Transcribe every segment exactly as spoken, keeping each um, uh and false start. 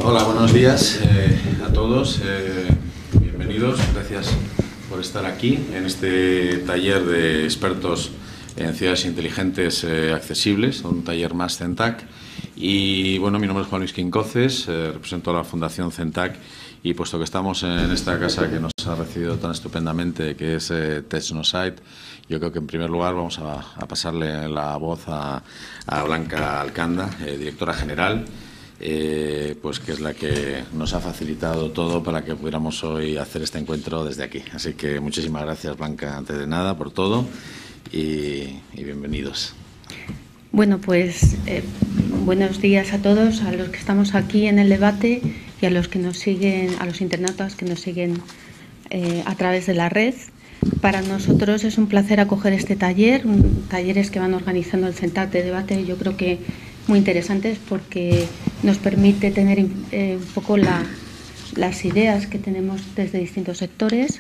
Hola, buenos días eh, a todos. Eh, bienvenidos. Gracias por estar aquí en este taller de expertos en ciudades inteligentes eh, accesibles, un taller más CENTAC. Y bueno, mi nombre es Juan Luis Quincoces, eh, represento a la Fundación CENTAC y puesto que estamos en esta casa que nos ha recibido tan estupendamente, que es eh, Technosite, yo creo que en primer lugar vamos a, a pasarle la voz a, a Blanca Alcanda, eh, directora general. Eh, pues que es la que nos ha facilitado todo para que pudiéramos hoy hacer este encuentro desde aquí. Así que muchísimas gracias, Blanca, antes de nada, por todo y, y bienvenidos. Bueno, pues eh, buenos días a todos, a los que estamos aquí en el debate y a los que nos siguen, a los internautas que nos siguen eh, a través de la red. Para nosotros es un placer acoger este taller, un, talleres que van organizando el CENTAC de debate. Yo creo que muy interesantes porque nos permite tener eh, un poco la, las ideas que tenemos desde distintos sectores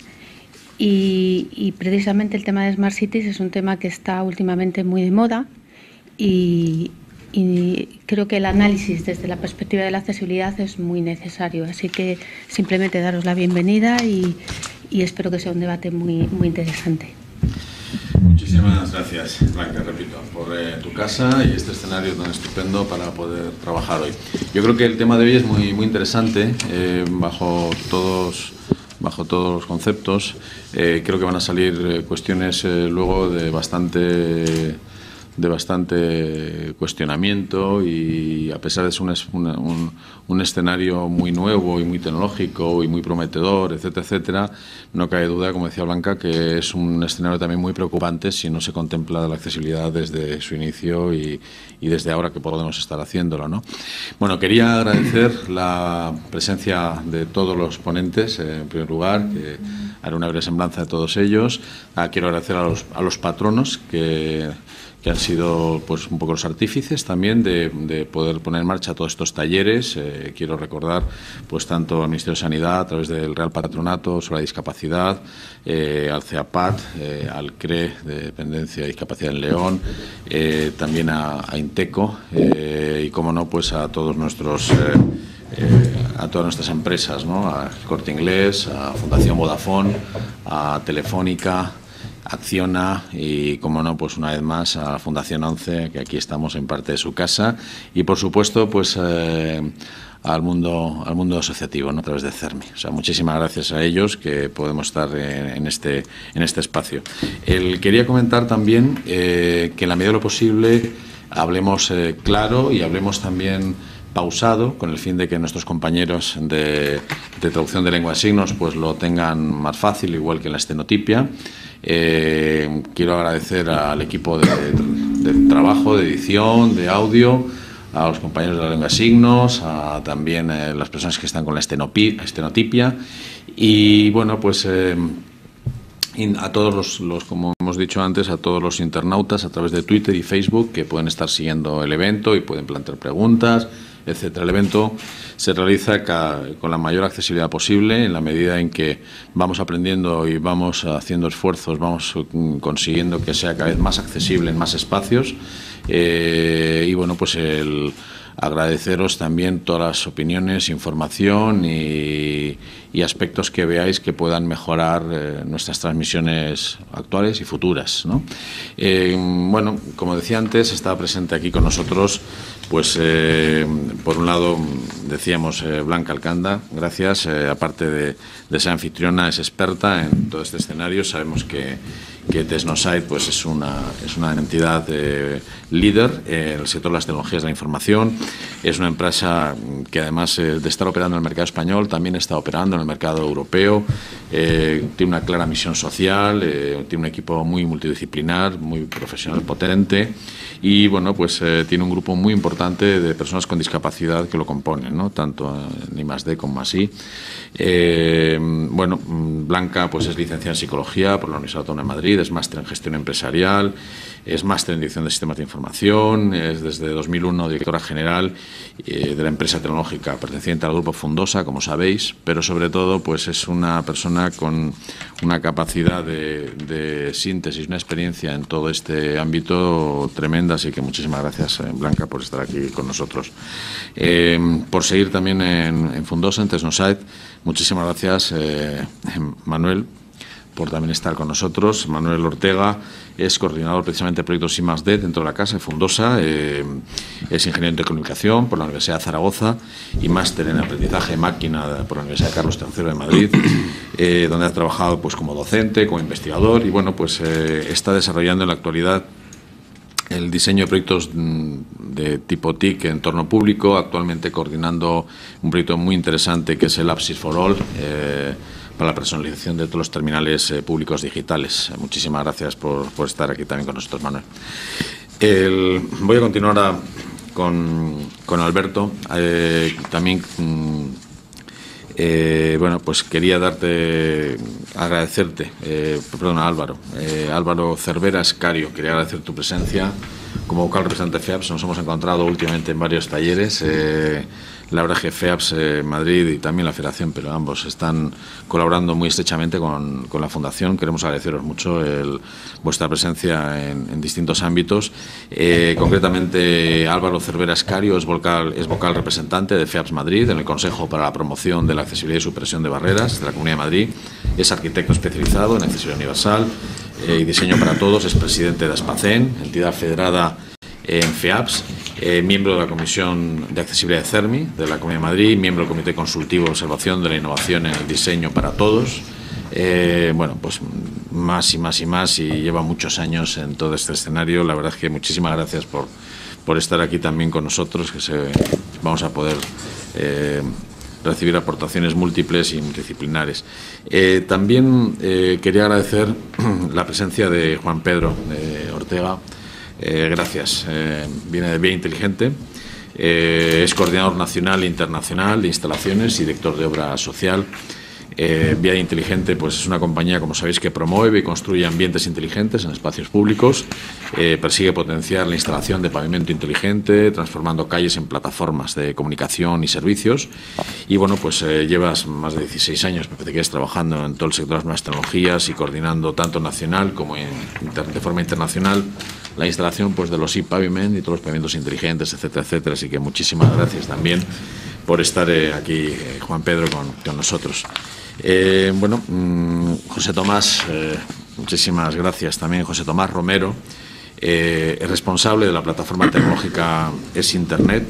y, y precisamente el tema de Smart Cities es un tema que está últimamente muy de moda y, y creo que el análisis desde la perspectiva de la accesibilidad es muy necesario. Así que simplemente daros la bienvenida y, y espero que sea un debate muy, muy interesante. Muchísimas gracias, Blanca, repito, por eh, tu casa y este escenario tan estupendo para poder trabajar hoy. Yo creo que el tema de hoy es muy, muy interesante, eh, bajo todos, bajo todos los conceptos. Eh, creo que van a salir eh, cuestiones eh, luego de bastante... de bastante cuestionamiento y a pesar de ser un, un, un escenario muy nuevo y muy tecnológico y muy prometedor, etcétera, etcétera, no cabe duda, como decía Blanca, que es un escenario también muy preocupante si no se contempla la accesibilidad desde su inicio y, y desde ahora que podemos estar haciéndolo, ¿no? Bueno, quería agradecer la presencia de todos los ponentes, eh, en primer lugar, que haré una breve semblanza de todos ellos. Ah, quiero agradecer a los, a los patronos que que han sido pues un poco los artífices también de, de poder poner en marcha todos estos talleres. Eh, quiero recordar pues tanto al Ministerio de Sanidad a través del Real Patronato sobre la Discapacidad, eh, al CEAPAT, eh, al C R E de Dependencia y Discapacidad en León, eh, también a, a Inteco eh, y, como no, pues a todos nuestros eh, eh, a todas nuestras empresas, ¿no? A Corte Inglés, a Fundación Vodafone, a Telefónica, Acciona y, como no, pues una vez más a la Fundación once, que aquí estamos en parte de su casa, y por supuesto pues eh, al mundo al mundo asociativo, ¿no? A través de CERMI. O sea, muchísimas gracias a ellos que podemos estar en, en este en este espacio. El, quería comentar también eh, que en la medida de lo posible hablemos eh, claro y hablemos también pausado, con el fin de que nuestros compañeros de, de traducción de lengua de signos pues lo tengan más fácil, igual que en la estenotipia. Eh, quiero agradecer al equipo de, de, de trabajo, de edición, de audio, a los compañeros de la lengua de signos, a también eh, las personas que están con la estenotipia y, bueno, pues eh, a todos los, los, como hemos dicho antes, a todos los internautas a través de Twitter y Facebook que pueden estar siguiendo el evento y pueden plantear preguntas, etcétera. El evento se realiza con la mayor accesibilidad posible en la medida en que vamos aprendiendo y vamos haciendo esfuerzos, vamos consiguiendo que sea cada vez más accesible en más espacios eh, y, bueno, pues el agradeceros también todas las opiniones, información y, y aspectos que veáis que puedan mejorar eh, nuestras transmisiones actuales y futuras, ¿no? Eh, bueno, como decía antes, está presente aquí con nosotros, pues eh, por un lado decíamos eh, Blanca Alcanda, gracias, eh, aparte de, de ser anfitriona, es experta en todo este escenario. Sabemos que que Technosite pues es una es una entidad eh, líder en el sector de las tecnologías de la información. Es una empresa que, además eh, de estar operando en el mercado español, también está operando en el mercado europeo. Eh, tiene una clara misión social, eh, tiene un equipo muy multidisciplinar, muy profesional, potente y, bueno, pues eh, tiene un grupo muy importante de personas con discapacidad que lo componen, ¿no? Tanto en I más D como más I. Eh, bueno, Blanca pues es licenciada en Psicología por la Universidad Autónoma de Madrid. Madrid, es máster en gestión empresarial, es máster en dirección de sistemas de información, es desde dos mil uno directora general eh, de la empresa tecnológica perteneciente al grupo Fundosa, como sabéis, pero sobre todo pues es una persona con una capacidad de, de síntesis, una experiencia en todo este ámbito tremenda, así que muchísimas gracias, eh, Blanca, por estar aquí con nosotros. Eh, por seguir también en, en Fundosa, en Tesnoside, muchísimas gracias, eh, Manuel, por también estar con nosotros. Manuel Ortega es coordinador precisamente de proyectos I más D dentro de la casa de Fundosa, eh, es ingeniero en telecomunicación por la Universidad de Zaragoza y máster en aprendizaje de máquina por la Universidad de Carlos tercero de Madrid, eh, donde ha trabajado pues como docente, como investigador y bueno, pues eh, está desarrollando en la actualidad el diseño de proyectos de tipo T I C en entorno público, actualmente coordinando un proyecto muy interesante que es el Apps for All, eh, para la personalización de todos los terminales eh, públicos digitales. Eh, muchísimas gracias por, por estar aquí también con nosotros, Manuel. El, voy a continuar a, con, con Alberto. Eh, también, eh, bueno, pues quería darte, agradecerte, eh, perdón, a Álvaro, eh, Álvaro Cervera Escario, quería agradecer tu presencia como vocal representante de FEAPS. Nos hemos encontrado últimamente en varios talleres. Eh, La verdad es que FEAPS eh, Madrid y también la Federación, pero ambos están colaborando muy estrechamente con, con la Fundación. Queremos agradeceros mucho el, vuestra presencia en, en distintos ámbitos. Eh, concretamente, Álvaro Cervera Escario es vocal, es vocal representante de FEAPS Madrid en el Consejo para la Promoción de la Accesibilidad y Supresión de Barreras de la Comunidad de Madrid. Es arquitecto especializado en accesibilidad universal eh, y diseño para todos. Es presidente de ASPACEN, entidad federada en FEAPS, eh, miembro de la Comisión de Accesibilidad de CERMI de la Comunidad de Madrid, miembro del Comité Consultivo de Observación de la Innovación en el Diseño para Todos. Eh, bueno, pues más y más y más y lleva muchos años en todo este escenario. La verdad es que muchísimas gracias por, por estar aquí también con nosotros, que se, vamos a poder eh, recibir aportaciones múltiples y multidisciplinares. Eh, también eh, quería agradecer la presencia de Juan Pedro eh, Ortega. Eh, gracias. Eh, viene de Vía Inteligente. Eh, es coordinador nacional e internacional de instalaciones y director de obra social. Eh, Vía Inteligente pues, es una compañía, como sabéis, que promueve y construye ambientes inteligentes en espacios públicos. Eh, persigue potenciar la instalación de pavimento inteligente, transformando calles en plataformas de comunicación y servicios. Y bueno, pues eh, llevas más de dieciséis años, me parece que es, trabajando en todo el sector de las nuevas tecnologías y coordinando tanto nacional como en, de forma internacional la instalación pues, de los e-paviment y todos los pavimentos inteligentes, etcétera, etcétera. Así que muchísimas gracias también por estar eh, aquí, eh, Juan Pedro, con, con nosotros. Eh, bueno, mmm, José Tomás, eh, muchísimas gracias también. José Tomás Romero eh, es responsable de la plataforma tecnológica Es Internet.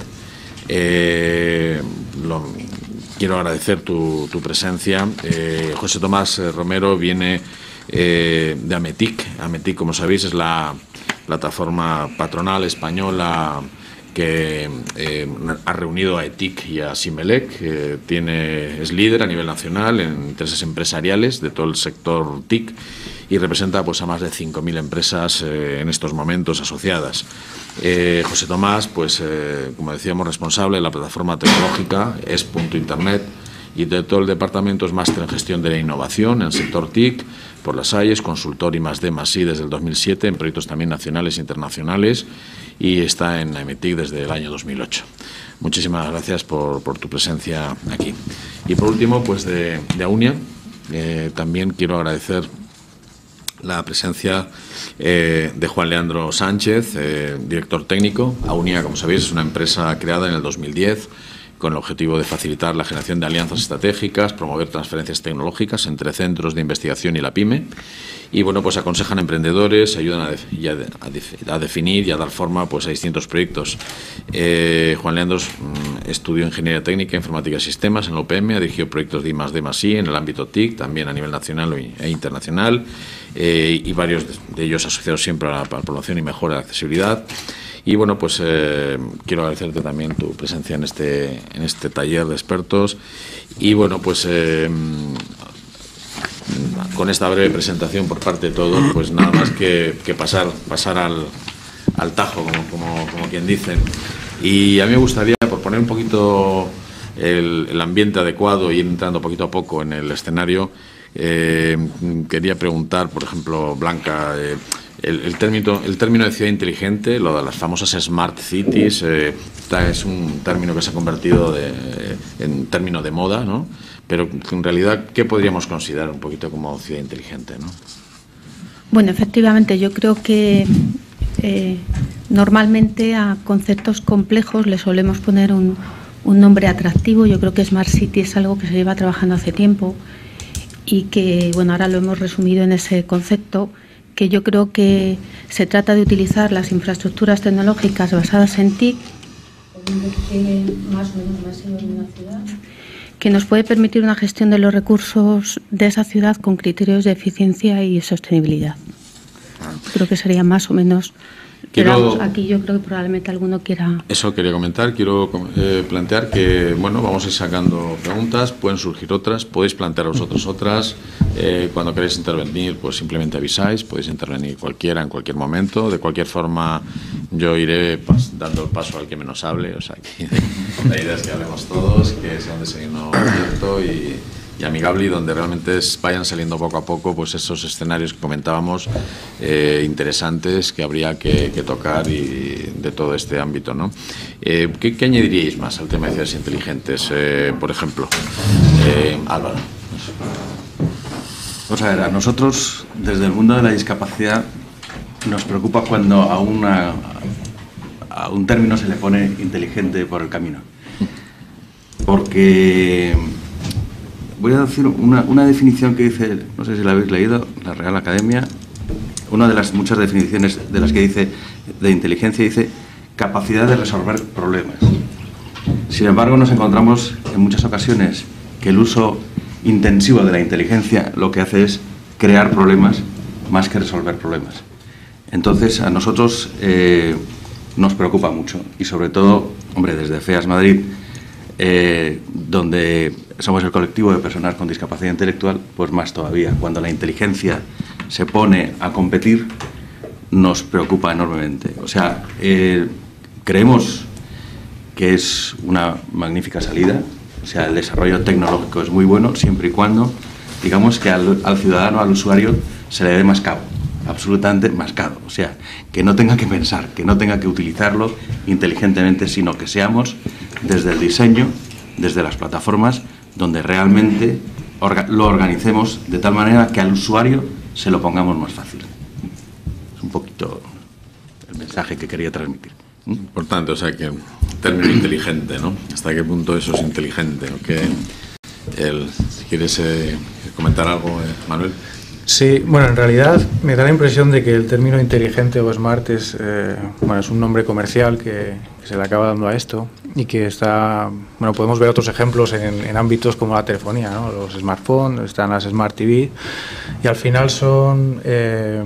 Eh, lo, quiero agradecer tu, tu presencia. Eh, José Tomás Romero viene eh, de Ametic. Ametic, como sabéis, es la plataforma patronal española que eh, ha reunido a E T I C y a Simelec, que tiene, es líder a nivel nacional en intereses empresariales de todo el sector T I C y representa pues, a más de cinco mil empresas eh, en estos momentos asociadas. Eh, José Tomás, pues eh, como decíamos, responsable de la plataforma tecnológica Es punto Internet y de todo el departamento es máster en gestión de la innovación en el sector T I C por las A I E S, consultor I más D más I desde el dos mil siete en proyectos también nacionales e internacionales y está en Ametic desde el año dos mil ocho. Muchísimas gracias por, por tu presencia aquí. Y por último, pues de, de Aunia, eh, también quiero agradecer la presencia eh, de Juan Leandro Sánchez, eh, director técnico. Aunia, como sabéis, es una empresa creada en el dos mil diez con el objetivo de facilitar la generación de alianzas estratégicas, promover transferencias tecnológicas entre centros de investigación y la PYME. Y bueno, pues aconsejan a emprendedores, ayudan a, de, y a, de, a definir y a dar forma pues, a distintos proyectos. Eh, Juan Leandro mmm, estudió Ingeniería Técnica, Informática y Sistemas en la U P M, ha dirigido proyectos de I más D más I en el ámbito T I C, también a nivel nacional e internacional, eh, y varios de ellos asociados siempre a la, a la promoción y mejora de la accesibilidad. Y bueno, pues eh, quiero agradecerte también tu presencia en este, en este taller de expertos. Y bueno, pues eh, con esta breve presentación por parte de todos, pues nada más que, que pasar, pasar al, al tajo, como, como, como quien dice. Y a mí me gustaría, por poner un poquito el, el ambiente adecuado y ir entrando poquito a poco en el escenario, Eh, quería preguntar, por ejemplo, Blanca, eh, el, el, término, el término de ciudad inteligente, lo de las famosas Smart Cities, eh, es un término que se ha convertido de, en término de moda, ¿no? Pero en realidad, ¿qué podríamos considerar un poquito como ciudad inteligente, ¿no? Bueno, efectivamente, yo creo que eh, normalmente a conceptos complejos le solemos poner un, un nombre atractivo. Yo creo que Smart City es algo que se lleva trabajando hace tiempo y que, bueno, ahora lo hemos resumido en ese concepto, que yo creo que se trata de utilizar las infraestructuras tecnológicas basadas en T I C, con un despliegue más o menos masivo en una ciudad, que nos puede permitir una gestión de los recursos de esa ciudad con criterios de eficiencia y sostenibilidad. Creo que sería más o menos... Quiero, Pero vamos, aquí yo creo que probablemente alguno quiera... Eso quería comentar. Quiero eh, plantear que, bueno, vamos a ir sacando preguntas, pueden surgir otras, podéis plantear vosotros otras. Eh, cuando queréis intervenir, pues simplemente avisáis, podéis intervenir cualquiera en cualquier momento. De cualquier forma, yo iré pas, dando el paso al que menos hable. O sea, que la idea es que hablemos todos, que sea un desayuno abierto y... y amigable, y donde realmente es, vayan saliendo poco a poco pues esos escenarios que comentábamos eh, interesantes que habría que, que tocar y de todo este ámbito, ¿no? Eh, ¿qué, ¿Qué añadiríais más al tema de ciudades inteligentes? Eh, por ejemplo, eh, Álvaro. Pues a ver, a nosotros desde el mundo de la discapacidad nos preocupa cuando a, una, a un término se le pone inteligente por el camino, porque voy a decir una, una definición que dice, no sé si la habéis leído, la Real Academia, una de las muchas definiciones de las que dice de inteligencia, dice capacidad de resolver problemas. Sin embargo, nos encontramos en muchas ocasiones que el uso intensivo de la inteligencia lo que hace es crear problemas más que resolver problemas. Entonces, a nosotros eh, nos preocupa mucho y sobre todo, hombre, desde FEAS Madrid, eh, donde somos el colectivo de personas con discapacidad intelectual, pues más todavía. Cuando la inteligencia se pone a competir, nos preocupa enormemente. O sea, eh, creemos que es una magnífica salida. O sea, el desarrollo tecnológico es muy bueno siempre y cuando, digamos, que al, al ciudadano, al usuario, se le dé más cabo, absolutamente más cabo. O sea, que no tenga que pensar, que no tenga que utilizarlo inteligentemente, sino que seamos desde el diseño, desde las plataformas, donde realmente orga, lo organicemos de tal manera que al usuario se lo pongamos más fácil. Es un poquito el mensaje que quería transmitir. Importante, o sea, que término inteligente, ¿no? ¿Hasta qué punto eso es inteligente? ¿O qué? El, si quieres eh, comentar algo, eh, Manuel. Sí, bueno, en realidad me da la impresión de que el término inteligente o smart es, eh, bueno, es un nombre comercial que, que se le acaba dando a esto y que está, bueno, podemos ver otros ejemplos en, en ámbitos como la telefonía, ¿no? Los smartphones, están las Smart T V y al final son, eh,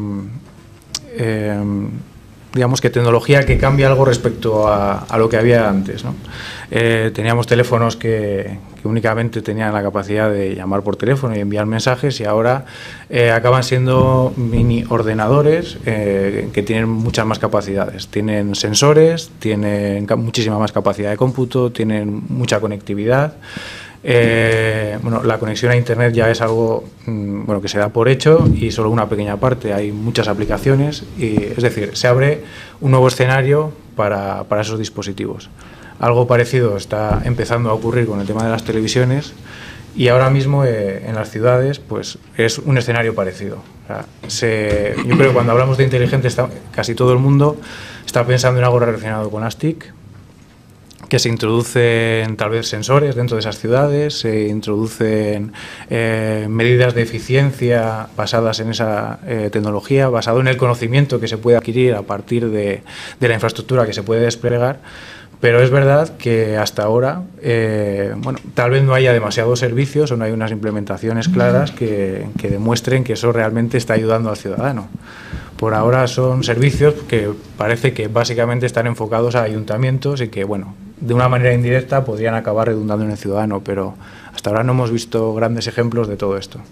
eh, digamos que tecnología que cambia algo respecto a, a lo que había antes, ¿no? Eh, teníamos teléfonos que, que únicamente tenían la capacidad de llamar por teléfono y enviar mensajes y ahora eh, acaban siendo mini ordenadores eh, que tienen muchas más capacidades. Tienen sensores, tienen muchísima más capacidad de cómputo, tienen mucha conectividad. Eh, bueno, la conexión a Internet ya es algo mmm, bueno, que se da por hecho y solo una pequeña parte, hay muchas aplicaciones, y, es decir, se abre un nuevo escenario para, para esos dispositivos. Algo parecido está empezando a ocurrir con el tema de las televisiones y ahora mismo eh, en las ciudades pues, es un escenario parecido. O sea, se, yo creo que cuando hablamos de inteligente está, casi todo el mundo está pensando en algo relacionado con las T I C, que se introducen tal vez sensores dentro de esas ciudades, se introducen eh, medidas de eficiencia basadas en esa eh, tecnología, basado en el conocimiento que se puede adquirir a partir de, de la infraestructura que se puede desplegar, pero es verdad que hasta ahora, eh, bueno, tal vez no haya demasiados servicios o no hay unas implementaciones claras que, que demuestren que eso realmente está ayudando al ciudadano. Por ahora son servicios que parece que básicamente están enfocados a ayuntamientos y que, bueno, de una manera indirecta podrían acabar redundando en el ciudadano, pero hasta ahora no hemos visto grandes ejemplos de todo esto.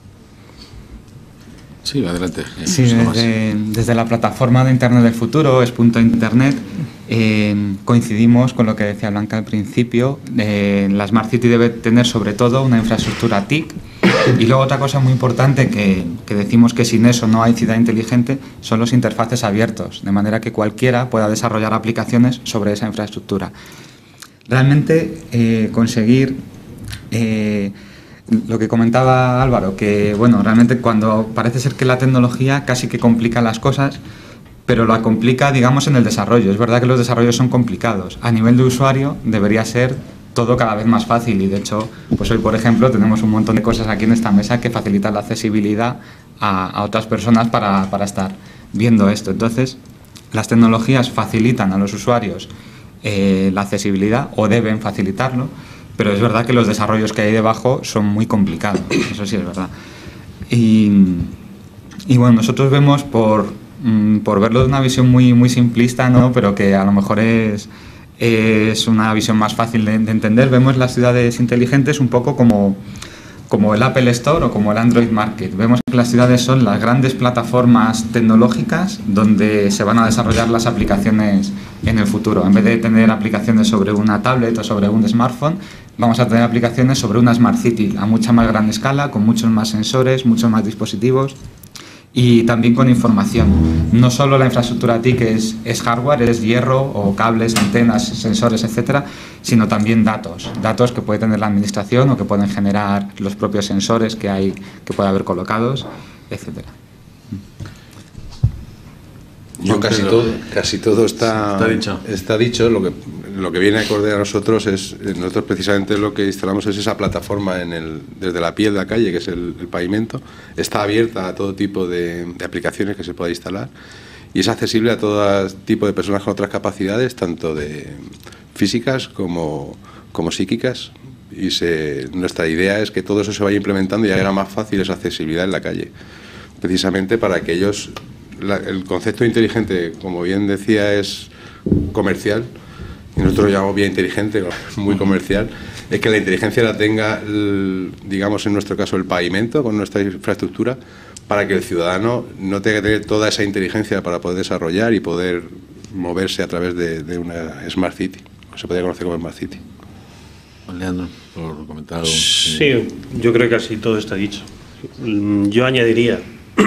Sí, adelante. Sí, desde, desde la plataforma de Internet del futuro, es punto internet, eh, coincidimos con lo que decía Blanca al principio. Eh, la Smart City debe tener sobre todo una infraestructura T I C Y luego otra cosa muy importante que, que decimos que sin eso no hay ciudad inteligente son los interfaces abiertos, de manera que cualquiera pueda desarrollar aplicaciones sobre esa infraestructura. Realmente eh, conseguir eh, lo que comentaba Álvaro, que bueno, realmente cuando parece ser que la tecnología casi que complica las cosas, pero la complica, digamos, en el desarrollo. Es verdad que los desarrollos son complicados. A nivel de usuario debería ser todo cada vez más fácil y de hecho, pues hoy por ejemplo tenemos un montón de cosas aquí en esta mesa que facilitan la accesibilidad a, a otras personas para, para estar viendo esto. Entonces, las tecnologías facilitan a los usuarios eh, la accesibilidad o deben facilitarlo, pero es verdad que los desarrollos que hay debajo son muy complicados, eso sí es verdad. Y, y bueno, nosotros vemos por, por verlo de una visión muy, muy simplista, ¿no? Pero que a lo mejor es... es una visión más fácil de, de entender. Vemos las ciudades inteligentes un poco como, como el Apple Store o como el Android Market. Vemos que las ciudades son las grandes plataformas tecnológicas donde se van a desarrollar las aplicaciones en el futuro. En vez de tener aplicaciones sobre una tablet o sobre un smartphone, vamos a tener aplicaciones sobre una Smart City a mucha más gran escala, con muchos más sensores, muchos más dispositivos y también con información. No solo la infraestructura T I C es, es hardware, es hierro o cables, antenas, sensores, etcétera, sino también datos. Datos que puede tener la administración o que pueden generar los propios sensores que, hay, que puede haber colocados, etcétera. Yo casi todo, casi todo está, está dicho. Está dicho. Lo que, lo que viene acorde a nosotros es, nosotros precisamente lo que instalamos es esa plataforma en el, desde la pie de la calle, que es el, el pavimento. Está abierta a todo tipo de, de aplicaciones que se pueda instalar y es accesible a todo tipo de personas con otras capacidades, tanto de físicas como, como psíquicas. Y se, nuestra idea es que todo eso se vaya implementando y haga más fácil esa accesibilidad en la calle, precisamente para que ellos... La, el concepto inteligente, como bien decía, es comercial y nosotros lo llamamos vía inteligente, muy comercial. Es que la inteligencia la tenga, el, digamos en nuestro caso, el pavimento con nuestra infraestructura, para que el ciudadano no tenga que tener toda esa inteligencia para poder desarrollar y poder moverse a través de, de una Smart City, que se podría conocer como Smart City. Leandro, por comentar algo. Sí, yo creo que casi todo está dicho. Yo añadiría...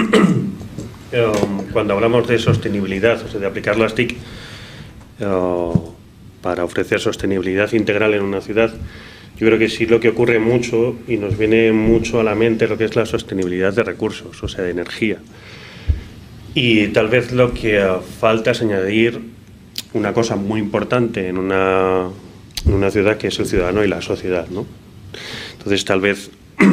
Um, cuando hablamos de sostenibilidad, o sea, de aplicar las T I C uh, para ofrecer sostenibilidad integral en una ciudad, yo creo que sí lo que ocurre mucho y nos viene mucho a la mente lo que es la sostenibilidad de recursos, o sea, de energía. Y tal vez lo que uh, falta es añadir una cosa muy importante en una, en una ciudad, que es el ciudadano y la sociedad, ¿no? Entonces tal vez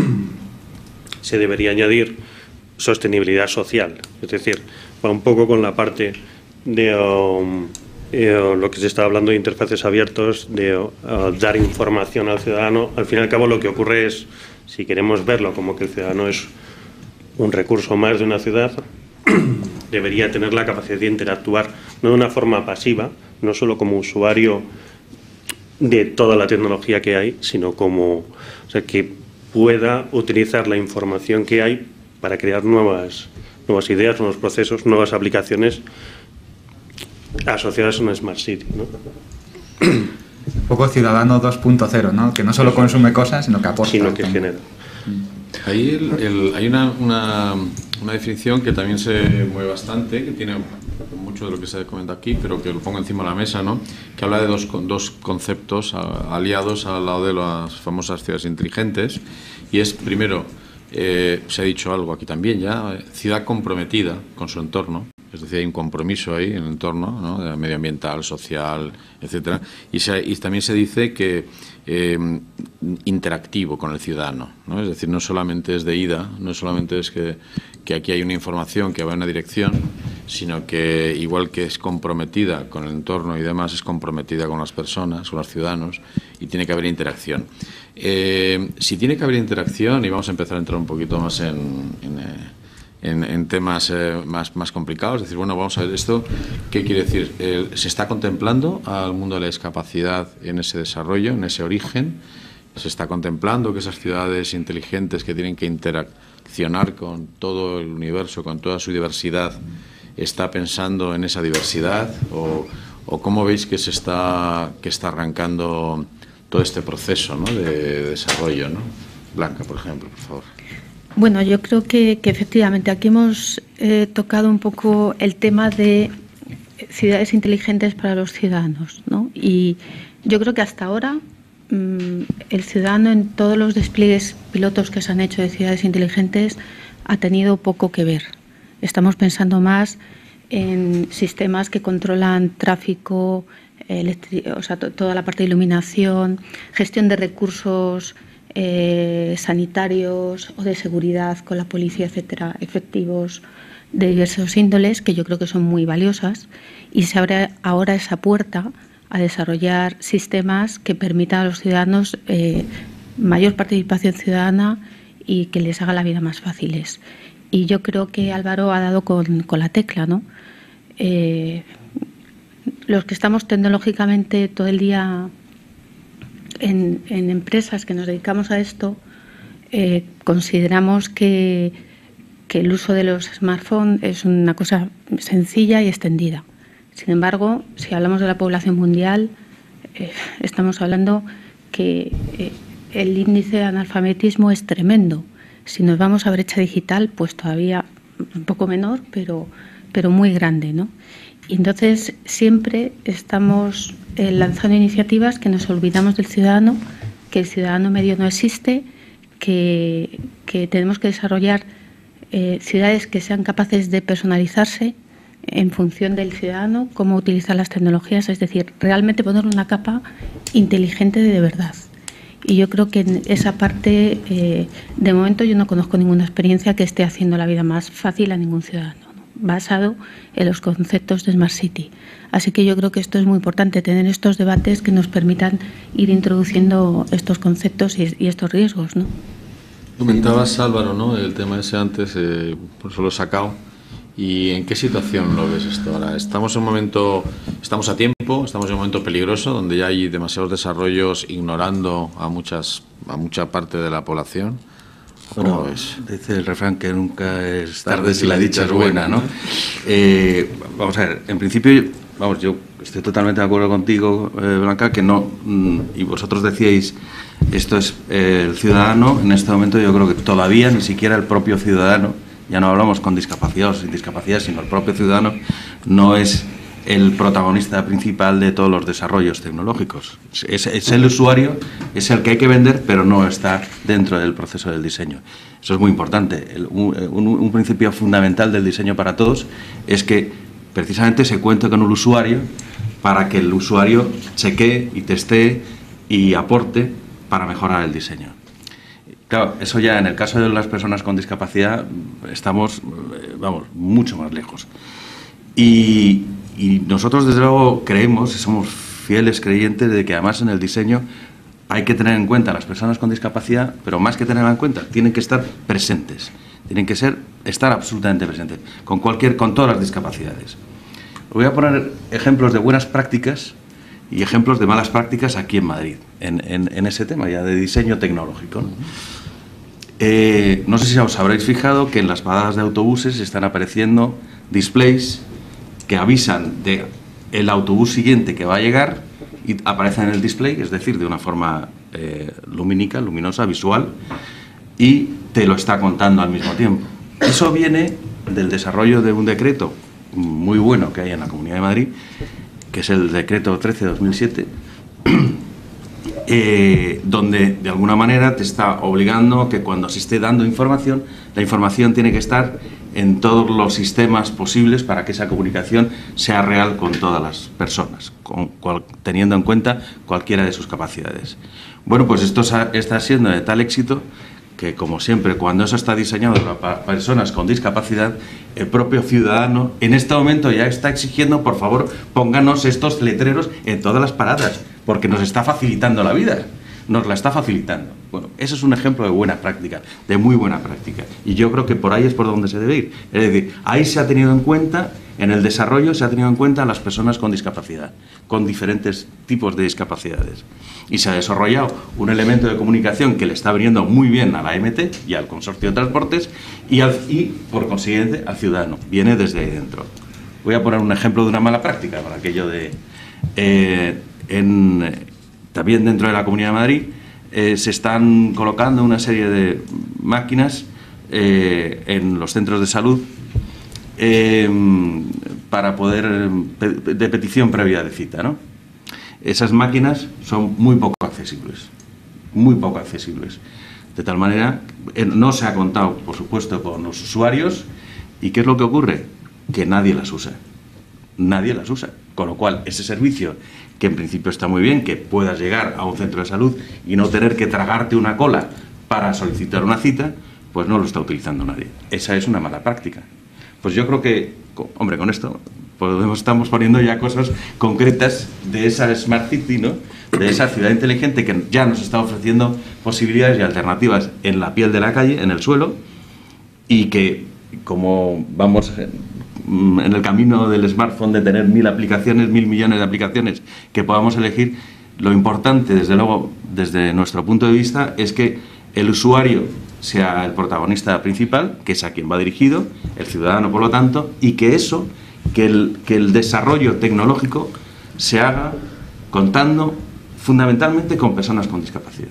se debería añadir sostenibilidad social, es decir, va un poco con la parte de um, eh, lo que se está hablando de interfaces abiertos, de uh, dar información al ciudadano. Al fin y al cabo lo que ocurre es, si queremos verlo como que el ciudadano es un recurso más de una ciudad, debería tener la capacidad de interactuar, no de una forma pasiva, no solo como usuario de toda la tecnología que hay, sino como, o sea, que pueda utilizar la información que hay para crear nuevas, nuevas ideas, nuevos procesos, nuevas aplicaciones asociadas a una Smart City, ¿no? Un poco ciudadano dos punto cero, ¿no? Que no solo consume cosas, sino que aporta. Sino que genera. Ahí el, el, hay una, una, una definición que también se mueve bastante, que tiene mucho de lo que se comenta aquí, pero que lo pongo encima de la mesa, ¿no? Que habla de dos, dos conceptos aliados al lado de las famosas ciudades inteligentes, y es, primero, Eh, se ha dicho algo aquí también ya, ciudad comprometida con su entorno, es decir, hay un compromiso ahí en el entorno, ¿no? Medioambiental, social, etcétera, y, se, y también se dice que eh, interactivo con el ciudadano, ¿no? Es decir, no solamente es de ida, no solamente es que, que aquí hay una información que va en una dirección, sino que igual que es comprometida con el entorno y demás, es comprometida con las personas, con los ciudadanos, y tiene que haber interacción. Eh, si tiene que haber interacción, y vamos a empezar a entrar un poquito más en, en, en, en temas eh, más, más complicados, es decir, bueno, vamos a ver esto, ¿qué quiere decir? Eh, ¿Se está contemplando al mundo de la discapacidad en ese desarrollo, en ese origen? ¿Se está contemplando que esas ciudades inteligentes que tienen que interaccionar con todo el universo, con toda su diversidad, está pensando en esa diversidad? ¿O, o cómo veis que se está, que está arrancando todo este proceso, ¿no? de, de desarrollo, ¿no? Blanca, por ejemplo, por favor. Bueno, yo creo que, que efectivamente aquí hemos eh, tocado un poco el tema de ciudades inteligentes para los ciudadanos, ¿no? Y yo creo que hasta ahora mmm, el ciudadano en todos los despliegues pilotos que se han hecho de ciudades inteligentes ha tenido poco que ver. Estamos pensando más en sistemas que controlan tráfico, o sea, toda la parte de iluminación, gestión de recursos eh, sanitarios o de seguridad con la policía, etcétera, efectivos de diversos índoles, que yo creo que son muy valiosas, y se abre ahora esa puerta a desarrollar sistemas que permitan a los ciudadanos eh, mayor participación ciudadana y que les haga la vida más fáciles. Y yo creo que Álvaro ha dado con, con la tecla, ¿no? Eh, los que estamos tecnológicamente todo el día en, en empresas que nos dedicamos a esto, eh, consideramos que, que el uso de los smartphones es una cosa sencilla y extendida. Sin embargo, si hablamos de la población mundial, eh, estamos hablando que eh, el índice de analfabetismo es tremendo. Si nos vamos a brecha digital, pues todavía un poco menor, pero, pero muy grande, ¿no? Y entonces siempre estamos eh, lanzando iniciativas que nos olvidamos del ciudadano, que el ciudadano medio no existe, que, que tenemos que desarrollar eh, ciudades que sean capaces de personalizarse en función del ciudadano, cómo utilizar las tecnologías, es decir, realmente poner una capa inteligente de, de verdad. Y yo creo que en esa parte, eh, de momento yo no conozco ninguna experiencia que esté haciendo la vida más fácil a ningún ciudadano, ¿no? Basado en los conceptos de Smart City. Así que yo creo que esto es muy importante, tener estos debates que nos permitan ir introduciendo estos conceptos y, y estos riesgos, ¿no? Comentabas, Álvaro, ¿no?, el tema ese antes, eh, por eso lo he sacado. ¿Y en qué situación lo ves esto ahora? ¿Estamos en un momento, estamos a tiempo, estamos en un momento peligroso donde ya hay demasiados desarrollos ignorando a muchas a mucha parte de la población? Bueno, ves? Dice el refrán que nunca es tarde si la dicha es buena, ¿no? Eh, vamos a ver, en principio, vamos, yo estoy totalmente de acuerdo contigo, eh, Blanca, que no, y vosotros decíais, esto es eh, el ciudadano, en este momento yo creo que todavía ni siquiera el propio ciudadano, ya no hablamos con discapacidad o sin discapacidad, sino el propio ciudadano no es el protagonista principal de todos los desarrollos tecnológicos. Es, es el usuario, es el que hay que vender, pero no está dentro del proceso del diseño. Eso es muy importante. El, un, un, un principio fundamental del diseño para todos es que precisamente se cuente con un usuario para que el usuario chequee y testee y aporte para mejorar el diseño. Claro, eso ya en el caso de las personas con discapacidad estamos, vamos, mucho más lejos. Y, y nosotros desde luego creemos, somos fieles creyentes de que además en el diseño hay que tener en cuenta a las personas con discapacidad, pero más que tenerla en cuenta, tienen que estar presentes, tienen que ser, estar absolutamente presentes, con cualquier, con todas las discapacidades. Voy a poner ejemplos de buenas prácticas y ejemplos de malas prácticas aquí en Madrid, en, en, en ese tema ya de diseño tecnológico, ¿no? Eh, no sé si os habréis fijado que en las paradas de autobuses están apareciendo displays que avisan de el autobús siguiente que va a llegar y aparecen en el display, es decir, de una forma eh, lumínica, luminosa, visual, y te lo está contando al mismo tiempo. Eso viene del desarrollo de un decreto muy bueno que hay en la Comunidad de Madrid, que es el decreto trece barra dos mil siete, eh, donde de alguna manera te está obligando a que cuando se esté dando información, la información tiene que estar en todos los sistemas posibles para que esa comunicación sea real con todas las personas, con cual, teniendo en cuenta cualquiera de sus capacidades. Bueno, pues esto está siendo de tal éxito que, como siempre, cuando eso está diseñado para personas con discapacidad, el propio ciudadano en este momento ya está exigiendo, por favor, pónganos estos letreros en todas las paradas, porque nos está facilitando la vida, nos la está facilitando. Bueno, eso es un ejemplo de buena práctica, de muy buena práctica, y yo creo que por ahí es por donde se debe ir. Es decir, ahí se ha tenido en cuenta, en el desarrollo se ha tenido en cuenta a las personas con discapacidad, con diferentes tipos de discapacidades. Y se ha desarrollado un elemento de comunicación que le está viniendo muy bien a la M T y al Consorcio de Transportes y, al, y por consiguiente, al ciudadano. Viene desde ahí dentro. Voy a poner un ejemplo de una mala práctica para aquello de... Eh, en, también dentro de la Comunidad de Madrid, eh, se están colocando una serie de máquinas eh, en los centros de salud eh, para poder, de petición previa de cita, ¿no? Esas máquinas son muy poco accesibles, muy poco accesibles. De tal manera, eh, no se ha contado, por supuesto, con los usuarios. ¿Y qué es lo que ocurre? Que nadie las usa. Nadie las usa. Con lo cual, ese servicio, que en principio está muy bien, que puedas llegar a un centro de salud y no tener que tragarte una cola para solicitar una cita, pues no lo está utilizando nadie. Esa es una mala práctica. Pues yo creo que, hombre, con esto podemos, estamos poniendo ya cosas concretas de esa Smart City, ¿no? De esa ciudad inteligente que ya nos está ofreciendo posibilidades y alternativas en la piel de la calle, en el suelo, y que, como vamos en el camino del smartphone de tener mil aplicaciones, mil millones de aplicaciones que podamos elegir, lo importante, desde luego, desde nuestro punto de vista, es que el usuario sea el protagonista principal, que es a quien va dirigido, el ciudadano, por lo tanto, y que eso, que el, que el desarrollo tecnológico se haga contando fundamentalmente con personas con discapacidad.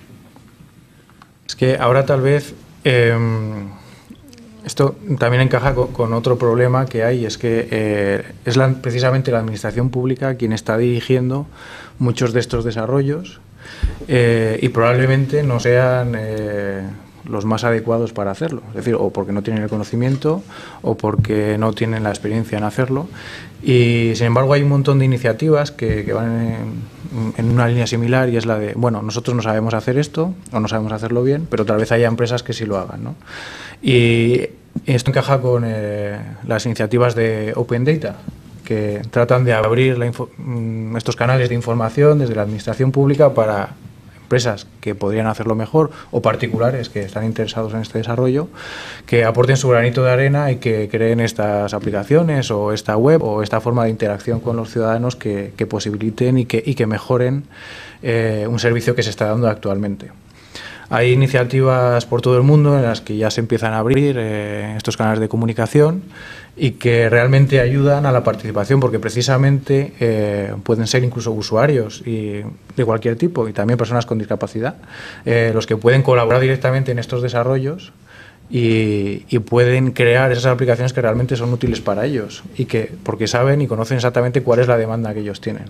Es que ahora tal vez eh, esto también encaja con, con otro problema que hay, es que eh, es la, precisamente la administración pública quien está dirigiendo muchos de estos desarrollos eh, y probablemente no sean eh, los más adecuados para hacerlo, es decir, o porque no tienen el conocimiento o porque no tienen la experiencia en hacerlo. Y sin embargo hay un montón de iniciativas que, que van en, en una línea similar, y es la de, bueno, nosotros no sabemos hacer esto o no sabemos hacerlo bien, pero tal vez haya empresas que sí lo hagan, ¿no? Y esto encaja con eh, las iniciativas de Open Data, que tratan de abrir la info, estos canales de información desde la administración pública para empresas que podrían hacerlo mejor o particulares que están interesados en este desarrollo, que aporten su granito de arena y que creen estas aplicaciones o esta web o esta forma de interacción con los ciudadanos que, que posibiliten y que, y que mejoren eh, un servicio que se está dando actualmente. Hay iniciativas por todo el mundo en las que ya se empiezan a abrir eh, estos canales de comunicación y que realmente ayudan a la participación, porque precisamente eh, pueden ser incluso usuarios y de cualquier tipo y también personas con discapacidad eh, los que pueden colaborar directamente en estos desarrollos y, y pueden crear esas aplicaciones que realmente son útiles para ellos y que porque saben y conocen exactamente cuál es la demanda que ellos tienen.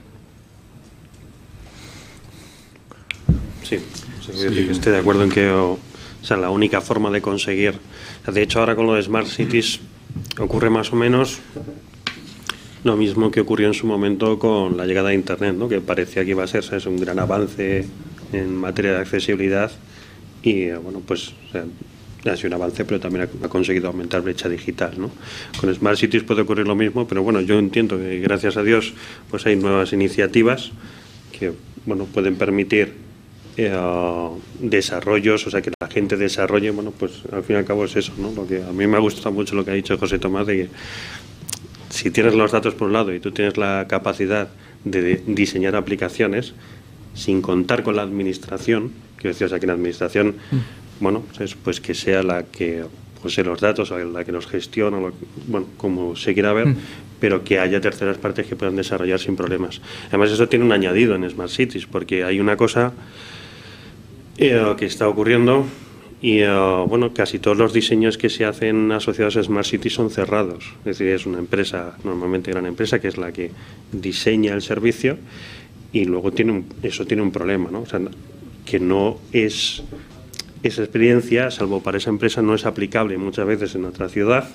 Sí. Sí. Estoy de acuerdo en que o, o sea, la única forma de conseguir, o sea, de hecho ahora con lo de Smart Cities ocurre más o menos lo mismo que ocurrió en su momento con la llegada de Internet, ¿no? Que parecía que iba a ser, ¿sabes?, un gran avance en materia de accesibilidad y bueno, pues o sea, ha sido un avance, pero también ha, ha conseguido aumentar brecha digital, ¿no? Con Smart Cities puede ocurrir lo mismo, pero bueno, yo entiendo que gracias a Dios pues hay nuevas iniciativas que bueno, pueden permitir Eh, desarrollos, o sea, que la gente desarrolle, bueno, pues al fin y al cabo es eso, ¿no? Lo que a mí me ha gustado mucho lo que ha dicho José Tomás, de que si tienes los datos por un lado y tú tienes la capacidad de, de diseñar aplicaciones sin contar con la administración, quiero decir, o sea, que la administración, mm. bueno, pues, pues que sea la que posee los datos, o la que los gestiona, lo, bueno, como se quiera ver, mm. pero que haya terceras partes que puedan desarrollar sin problemas. Además, eso tiene un añadido en Smart Cities, porque hay una cosa Eh, que está ocurriendo y eh, bueno, casi todos los diseños que se hacen asociados a Smart Cities son cerrados, es decir, es una empresa, normalmente gran empresa, que es la que diseña el servicio y luego tiene un, eso tiene un problema, ¿no? O sea, que no es esa experiencia, salvo para esa empresa, no es aplicable muchas veces en otra ciudad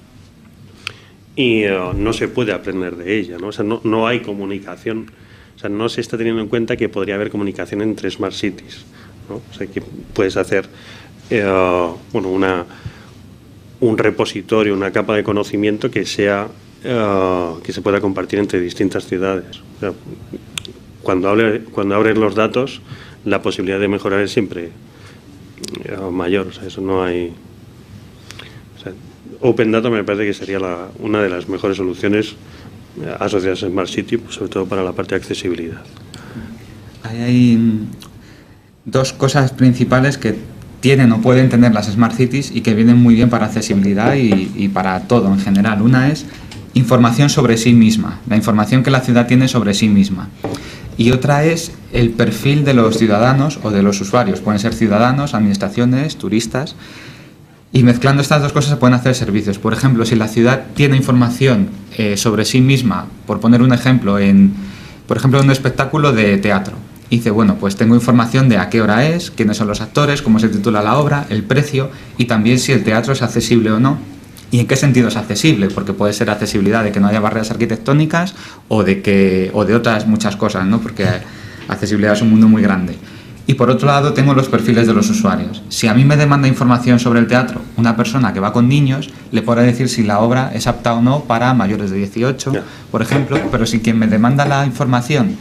y uh, no se puede aprender de ella, ¿no? O sea, no, no hay comunicación, o sea, no se está teniendo en cuenta que podría haber comunicación entre Smart Cities, ¿no? O sea, que puedes hacer eh, bueno, una, un repositorio, una capa de conocimiento que sea eh, que se pueda compartir entre distintas ciudades. O sea, cuando, hable, cuando abres los datos, la posibilidad de mejorar es siempre eh, mayor. O sea, eso no hay. O sea, Open Data me parece que sería la, una de las mejores soluciones eh, asociadas a Smart City, sobre todo para la parte de accesibilidad. Ahí hay dos cosas principales que tienen o pueden tener las Smart Cities y que vienen muy bien para accesibilidad y, y para todo en general. Una es información sobre sí misma, la información que la ciudad tiene sobre sí misma. y otra es el perfil de los ciudadanos o de los usuarios. Pueden ser ciudadanos, administraciones, turistas, y mezclando estas dos cosas se pueden hacer servicios. Por ejemplo, si la ciudad tiene información eh, sobre sí misma, por poner un ejemplo, en, por ejemplo, en un espectáculo de teatro, dice, bueno, pues tengo información de a qué hora es, quiénes son los actores, cómo se titula la obra, el precio y también si el teatro es accesible o no. ¿Y en qué sentido es accesible? Porque puede ser accesibilidad de que no haya barreras arquitectónicas o de, que, o de otras muchas cosas, ¿no? Porque accesibilidad es un mundo muy grande. Y por otro lado tengo los perfiles de los usuarios. Si a mí me demanda información sobre el teatro una persona que va con niños, le podrá decir si la obra es apta o no para mayores de dieciocho, por ejemplo, pero si quien me demanda la información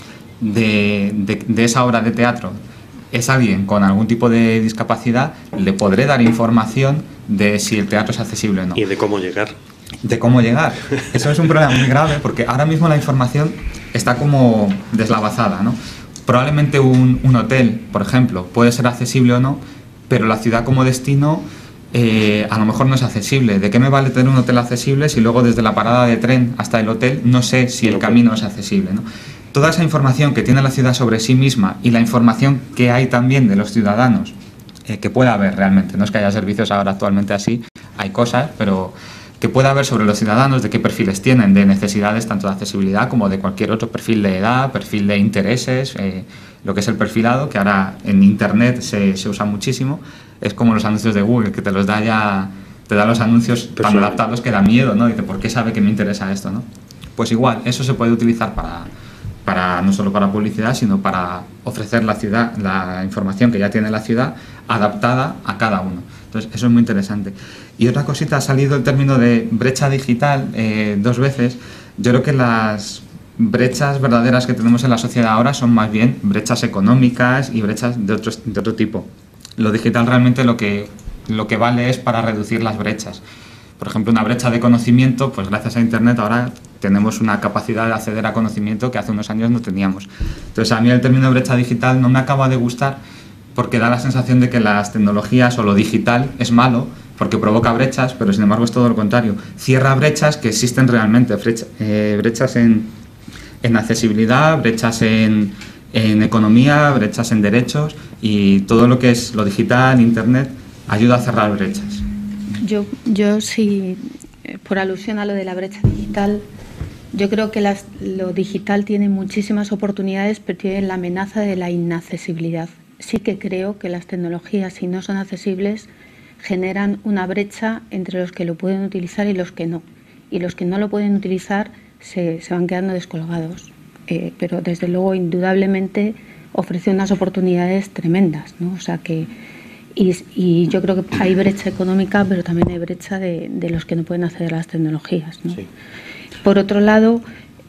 de, de, de esa obra de teatro es alguien con algún tipo de discapacidad, le podré dar información de si el teatro es accesible o no. Y de cómo llegar. De cómo llegar. Eso es un problema muy grave porque ahora mismo la información está como deslavazada, ¿no? Probablemente un, un hotel, por ejemplo, puede ser accesible o no, pero la ciudad como destino eh, a lo mejor no es accesible. ¿De qué me vale tener un hotel accesible si luego desde la parada de tren hasta el hotel no sé si el camino es accesible, ¿no? Toda esa información que tiene la ciudad sobre sí misma y la información que hay también de los ciudadanos, eh, que pueda haber realmente, no es que haya servicios ahora actualmente así, hay cosas, pero que pueda haber sobre los ciudadanos, de qué perfiles tienen, de necesidades tanto de accesibilidad como de cualquier otro perfil de edad, perfil de intereses, eh, lo que es el perfilado, que ahora en Internet se, se usa muchísimo, es como los anuncios de Google, que te los da ya, te da los anuncios tan adaptados que da miedo, ¿no? Dice, ¿por qué sabe que me interesa esto, no? Pues igual, eso se puede utilizar para... para no solo para publicidad, sino para ofrecer la ciudad, la información que ya tiene la ciudad, adaptada a cada uno. Entonces, eso es muy interesante. Y otra cosita, ha salido el término de brecha digital eh, dos veces. Yo creo que las brechas verdaderas que tenemos en la sociedad ahora son más bien brechas económicas y brechas de otro, de otro tipo. Lo digital realmente lo que, lo que vale es para reducir las brechas. Por ejemplo, una brecha de conocimiento, pues gracias a Internet ahora tenemos una capacidad de acceder a conocimiento que hace unos años no teníamos. Entonces, a mí el término brecha digital no me acaba de gustar porque da la sensación de que las tecnologías o lo digital es malo porque provoca brechas, pero sin embargo es todo lo contrario. Cierra brechas que existen realmente, brecha, eh, brechas en, en accesibilidad, brechas en, en economía, brechas en derechos y todo lo que es lo digital, Internet, ayuda a cerrar brechas. Yo, yo sí, por alusión a lo de la brecha digital, yo creo que las, lo digital tiene muchísimas oportunidades, pero tiene la amenaza de la inaccesibilidad. Sí que creo que las tecnologías, si no son accesibles, generan una brecha entre los que lo pueden utilizar y los que no. Y los que no lo pueden utilizar se, se van quedando descolgados. Eh, pero desde luego, indudablemente, ofrece unas oportunidades tremendas, ¿no? O sea que... Y, y yo creo que hay brecha económica, pero también hay brecha de, de los que no pueden acceder a las tecnologías, ¿no? Sí. Por otro lado,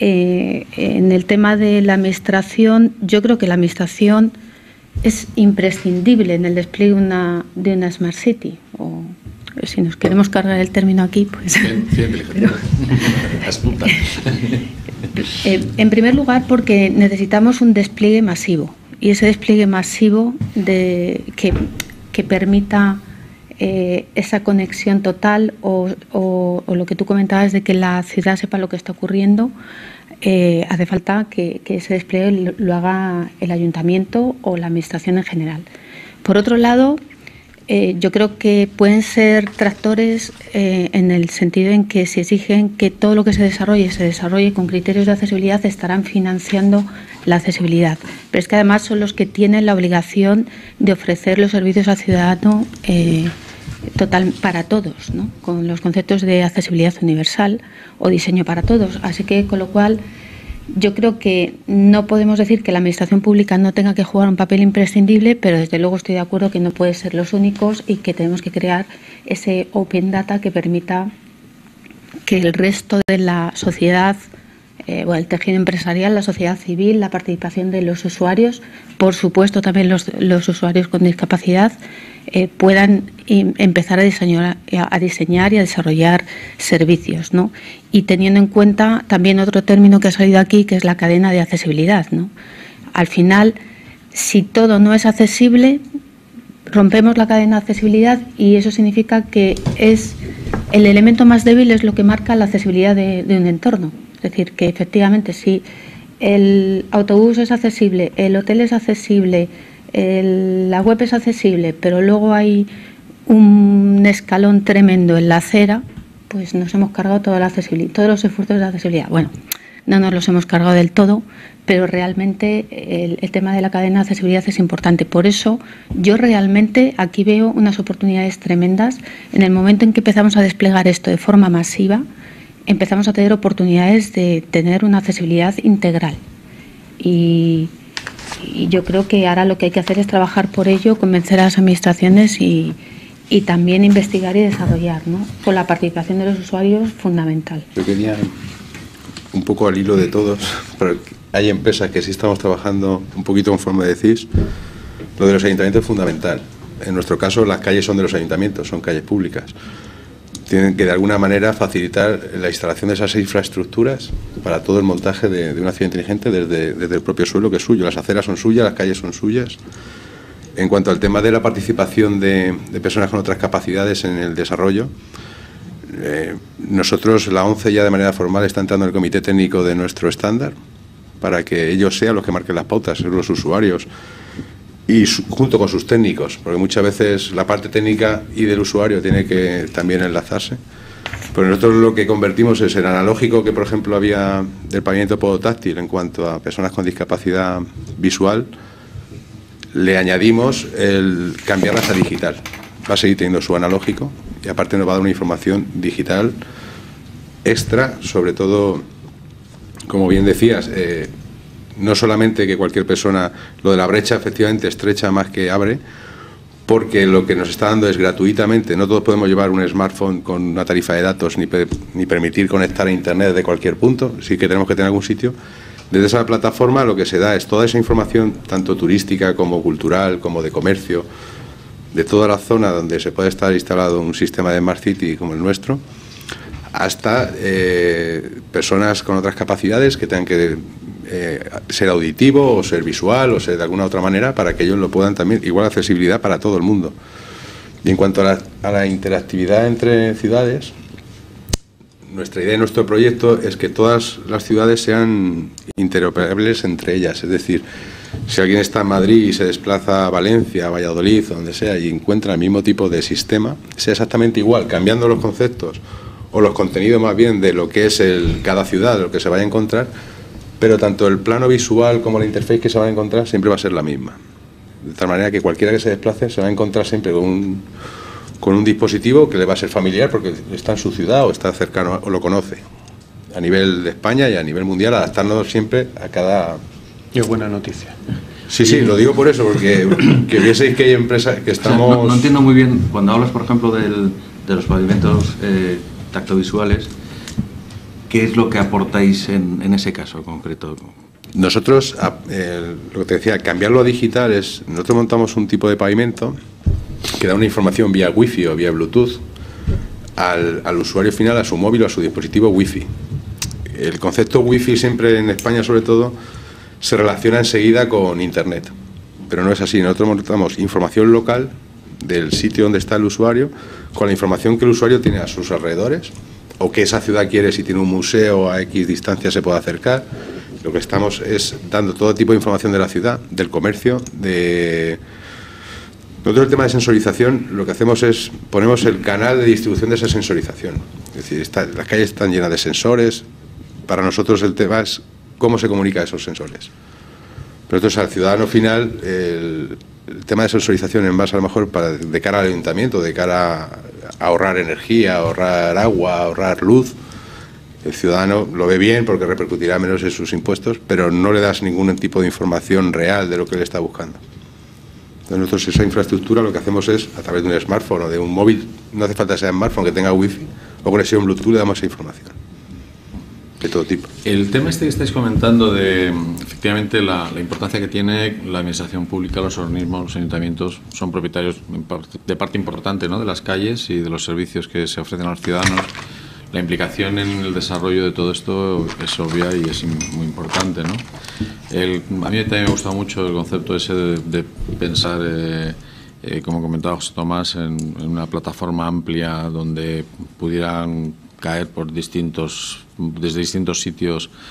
eh, en el tema de la administración, yo creo que la administración es imprescindible en el despliegue de una, de una Smart City. O, si nos queremos cargar el término aquí, pues... Sí, sí, pero, eh, en primer lugar, porque necesitamos un despliegue masivo. Y ese despliegue masivo de que... que permita eh, esa conexión total o, o, o lo que tú comentabas de que la ciudad sepa lo que está ocurriendo, eh, hace falta que, que ese despliegue lo, lo haga el ayuntamiento o la administración en general. Por otro lado, eh, yo creo que pueden ser tractores eh, en el sentido en que si exigen que todo lo que se desarrolle se desarrolle con criterios de accesibilidad, estarán financiando la accesibilidad. Pero es que además son los que tienen la obligación de ofrecer los servicios al ciudadano eh, total para todos, ¿no? Con los conceptos de accesibilidad universal o diseño para todos. Así que, con lo cual, yo creo que no podemos decir que la administración pública no tenga que jugar un papel imprescindible, pero desde luego estoy de acuerdo que no pueden ser los únicos y que tenemos que crear ese open data que permita que el resto de la sociedad, eh, bueno, el tejido empresarial, la sociedad civil, la participación de los usuarios, por supuesto también los, los usuarios con discapacidad, eh, puedan im, empezar a diseñar, a diseñar y a desarrollar servicios, ¿no? Y teniendo en cuenta también otro término que ha salido aquí, que es la cadena de accesibilidad, ¿no? Al final, si todo no es accesible, rompemos la cadena de accesibilidad y eso significa que es el elemento más débil es lo que marca la accesibilidad de, de un entorno. Es decir, que efectivamente si el autobús es accesible, el hotel es accesible, el, la web es accesible, pero luego hay un escalón tremendo en la acera, pues nos hemos cargado toda la accesibilidad, todos los esfuerzos de accesibilidad. Bueno, no nos los hemos cargado del todo, pero realmente el, el tema de la cadena de accesibilidad es importante. Por eso yo realmente aquí veo unas oportunidades tremendas. En el momento en que empezamos a desplegar esto de forma masiva, empezamos a tener oportunidades de tener una accesibilidad integral. Y, y yo creo que ahora lo que hay que hacer es trabajar por ello, convencer a las administraciones y, y también investigar y desarrollar, ¿no? Con la participación de los usuarios, fundamental. Yo quería, un poco al hilo de todos, pero hay empresas que sí estamos trabajando un poquito conforme decís, lo de los ayuntamientos es fundamental. En nuestro caso, las calles son de los ayuntamientos, son calles públicas. Tienen que de alguna manera facilitar la instalación de esas infraestructuras para todo el montaje de, de una ciudad inteligente desde, desde el propio suelo, que es suyo. Las aceras son suyas, las calles son suyas. En cuanto al tema de la participación de, de personas con otras capacidades en el desarrollo, eh, nosotros, la ONCE, ya de manera formal está entrando en el comité técnico de nuestro estándar para que ellos sean los que marquen las pautas, los usuarios, y su, junto con sus técnicos, porque muchas veces la parte técnica y del usuario tiene que también enlazarse. Pero nosotros lo que convertimos es el analógico que, por ejemplo, había del pavimento podotáctil en cuanto a personas con discapacidad visual, le añadimos el cambiarlas a digital. Va a seguir teniendo su analógico y aparte nos va a dar una información digital extra, sobre todo, como bien decías, eh, no solamente que cualquier persona, lo de la brecha efectivamente estrecha más que abre, porque lo que nos está dando es gratuitamente, no todos podemos llevar un smartphone con una tarifa de datos ni, ni permitir conectar a internet de cualquier punto, sí que tenemos que tener algún sitio. Desde esa plataforma lo que se da es toda esa información, tanto turística como cultural, como de comercio, de toda la zona donde se puede estar instalado un sistema de Smart City como el nuestro, hasta eh, personas con otras capacidades que tengan que eh, ser auditivo o ser visual o ser de alguna otra manera para que ellos lo puedan también, igual accesibilidad para todo el mundo. Y en cuanto a la, a la interactividad entre ciudades, nuestra idea y nuestro proyecto es que todas las ciudades sean interoperables entre ellas, es decir, si alguien está en Madrid y se desplaza a Valencia, a Valladolid, o donde sea, y encuentra el mismo tipo de sistema, sea exactamente igual, cambiando los conceptos o los contenidos más bien de lo que es el, cada ciudad, de lo que se vaya a encontrar, pero tanto el plano visual como la interface que se va a encontrar siempre va a ser la misma. De tal manera que cualquiera que se desplace se va a encontrar siempre con un, con un dispositivo que le va a ser familiar porque está en su ciudad o está cercano o lo conoce. A nivel de España y a nivel mundial, adaptarnos siempre a cada... Qué buena noticia. Sí, sí, lo digo por eso, porque que vieseis que hay empresas que estamos... O sea, no, no entiendo muy bien, cuando hablas, por ejemplo, del, de los pavimentos eh, tactovisuales, ¿qué es lo que aportáis en, en ese caso concreto? Nosotros, eh, lo que te decía, cambiarlo a digital es... Nosotros montamos un tipo de pavimento que da una información vía wifi o vía bluetooth al, al usuario final, a su móvil o a su dispositivo wifi. El concepto wifi siempre en España, sobre todo, se relaciona enseguida con internet, pero no es así. Nosotros montamos información local del sitio donde está el usuario con la información que el usuario tiene a sus alrededores o que esa ciudad quiere, si tiene un museo a X distancia se puede acercar. Lo que estamos es dando todo tipo de información de la ciudad, del comercio, de... Nosotros el tema de sensorización lo que hacemos es ponemos el canal de distribución de esa sensorización. Es decir, está, las calles están llenas de sensores. Para nosotros el tema es cómo se comunica esos sensores. Pero entonces al ciudadano final el, el tema de sensorización en base a lo mejor para, de cara al ayuntamiento, de cara a, a ahorrar energía, ahorrar agua, ahorrar luz, el ciudadano lo ve bien porque repercutirá menos en sus impuestos, pero no le das ningún tipo de información real de lo que él está buscando. Entonces nosotros esa infraestructura lo que hacemos es, a través de un smartphone o de un móvil, no hace falta que sea smartphone, que tenga wifi o conexión Bluetooth, le damos esa información de todo tipo. El tema este que estáis comentando de, efectivamente, la, la importancia que tiene la administración pública, los organismos, los ayuntamientos, son propietarios de parte importante, ¿no?, de las calles y de los servicios que se ofrecen a los ciudadanos. La implicación en el desarrollo de todo esto es obvia y es muy importante, ¿no? El, a mí también me ha gustado mucho el concepto ese de, de pensar, eh, eh, como comentaba José Tomás, en, en una plataforma amplia donde pudieran caer por distintos, desde distintos sitios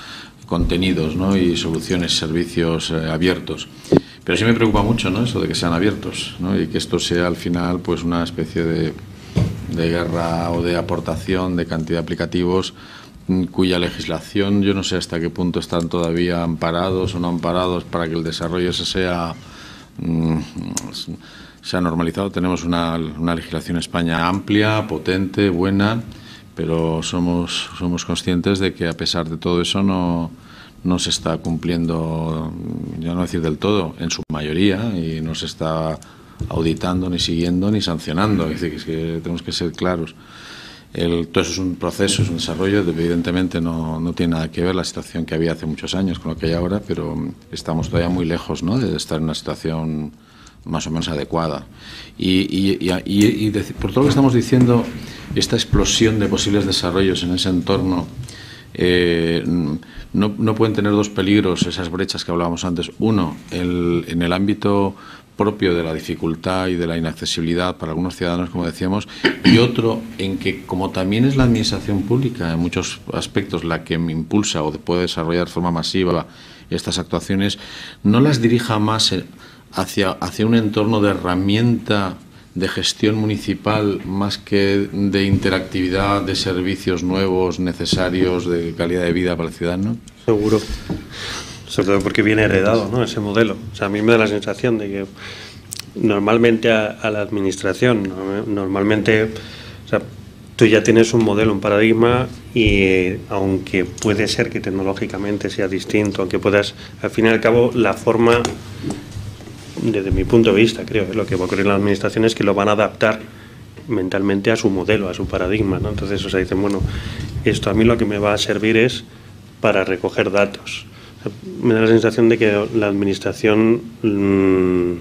contenidos, ¿no? Y soluciones, servicios eh, abiertos. Pero sí me preocupa mucho, ¿no? Eso de que sean abiertos, ¿no? Y que esto sea al final pues una especie de, de guerra o de aportación de cantidad de aplicativos cuya legislación yo no sé hasta qué punto están todavía amparados o no amparados para que el desarrollo ese sea, mm, sea normalizado. Tenemos una, una legislación en España amplia, potente, buena, pero somos, somos conscientes de que a pesar de todo eso no, no se está cumpliendo, ya no decir del todo, en su mayoría, y no se está auditando, ni siguiendo, ni sancionando. Es decir, es que tenemos que ser claros. El, todo eso es un proceso, es un desarrollo, evidentemente no, no tiene nada que ver la situación que había hace muchos años con lo que hay ahora, pero estamos todavía muy lejos, ¿no?, de estar en una situación más o menos adecuada. Y, y, y, y, y de, por todo lo que estamos diciendo, esta explosión de posibles desarrollos en ese entorno eh, no, no pueden tener dos peligros, esas brechas que hablábamos antes. Uno, el, en el ámbito propio de la dificultad y de la inaccesibilidad para algunos ciudadanos, como decíamos, y otro en que, como también es la administración pública en muchos aspectos la que me impulsa o puede desarrollar de forma masiva estas actuaciones, no las dirija más hacia, hacia un entorno de herramienta de gestión municipal más que de interactividad de servicios nuevos, necesarios, de calidad de vida para el ciudadano. Seguro. Sobre todo porque viene heredado, ¿no?, ese modelo. O sea, a mí me da la sensación de que normalmente a, a la administración, normalmente, o sea, tú ya tienes un modelo, un paradigma, y aunque puede ser que tecnológicamente sea distinto, aunque puedas, al fin y al cabo, la forma, desde mi punto de vista, creo que lo que va a ocurrir en la administración es que lo van a adaptar mentalmente a su modelo, a su paradigma, ¿no? Entonces, o sea, dicen, bueno, esto a mí lo que me va a servir es para recoger datos. Me da la sensación de que la administración mmm,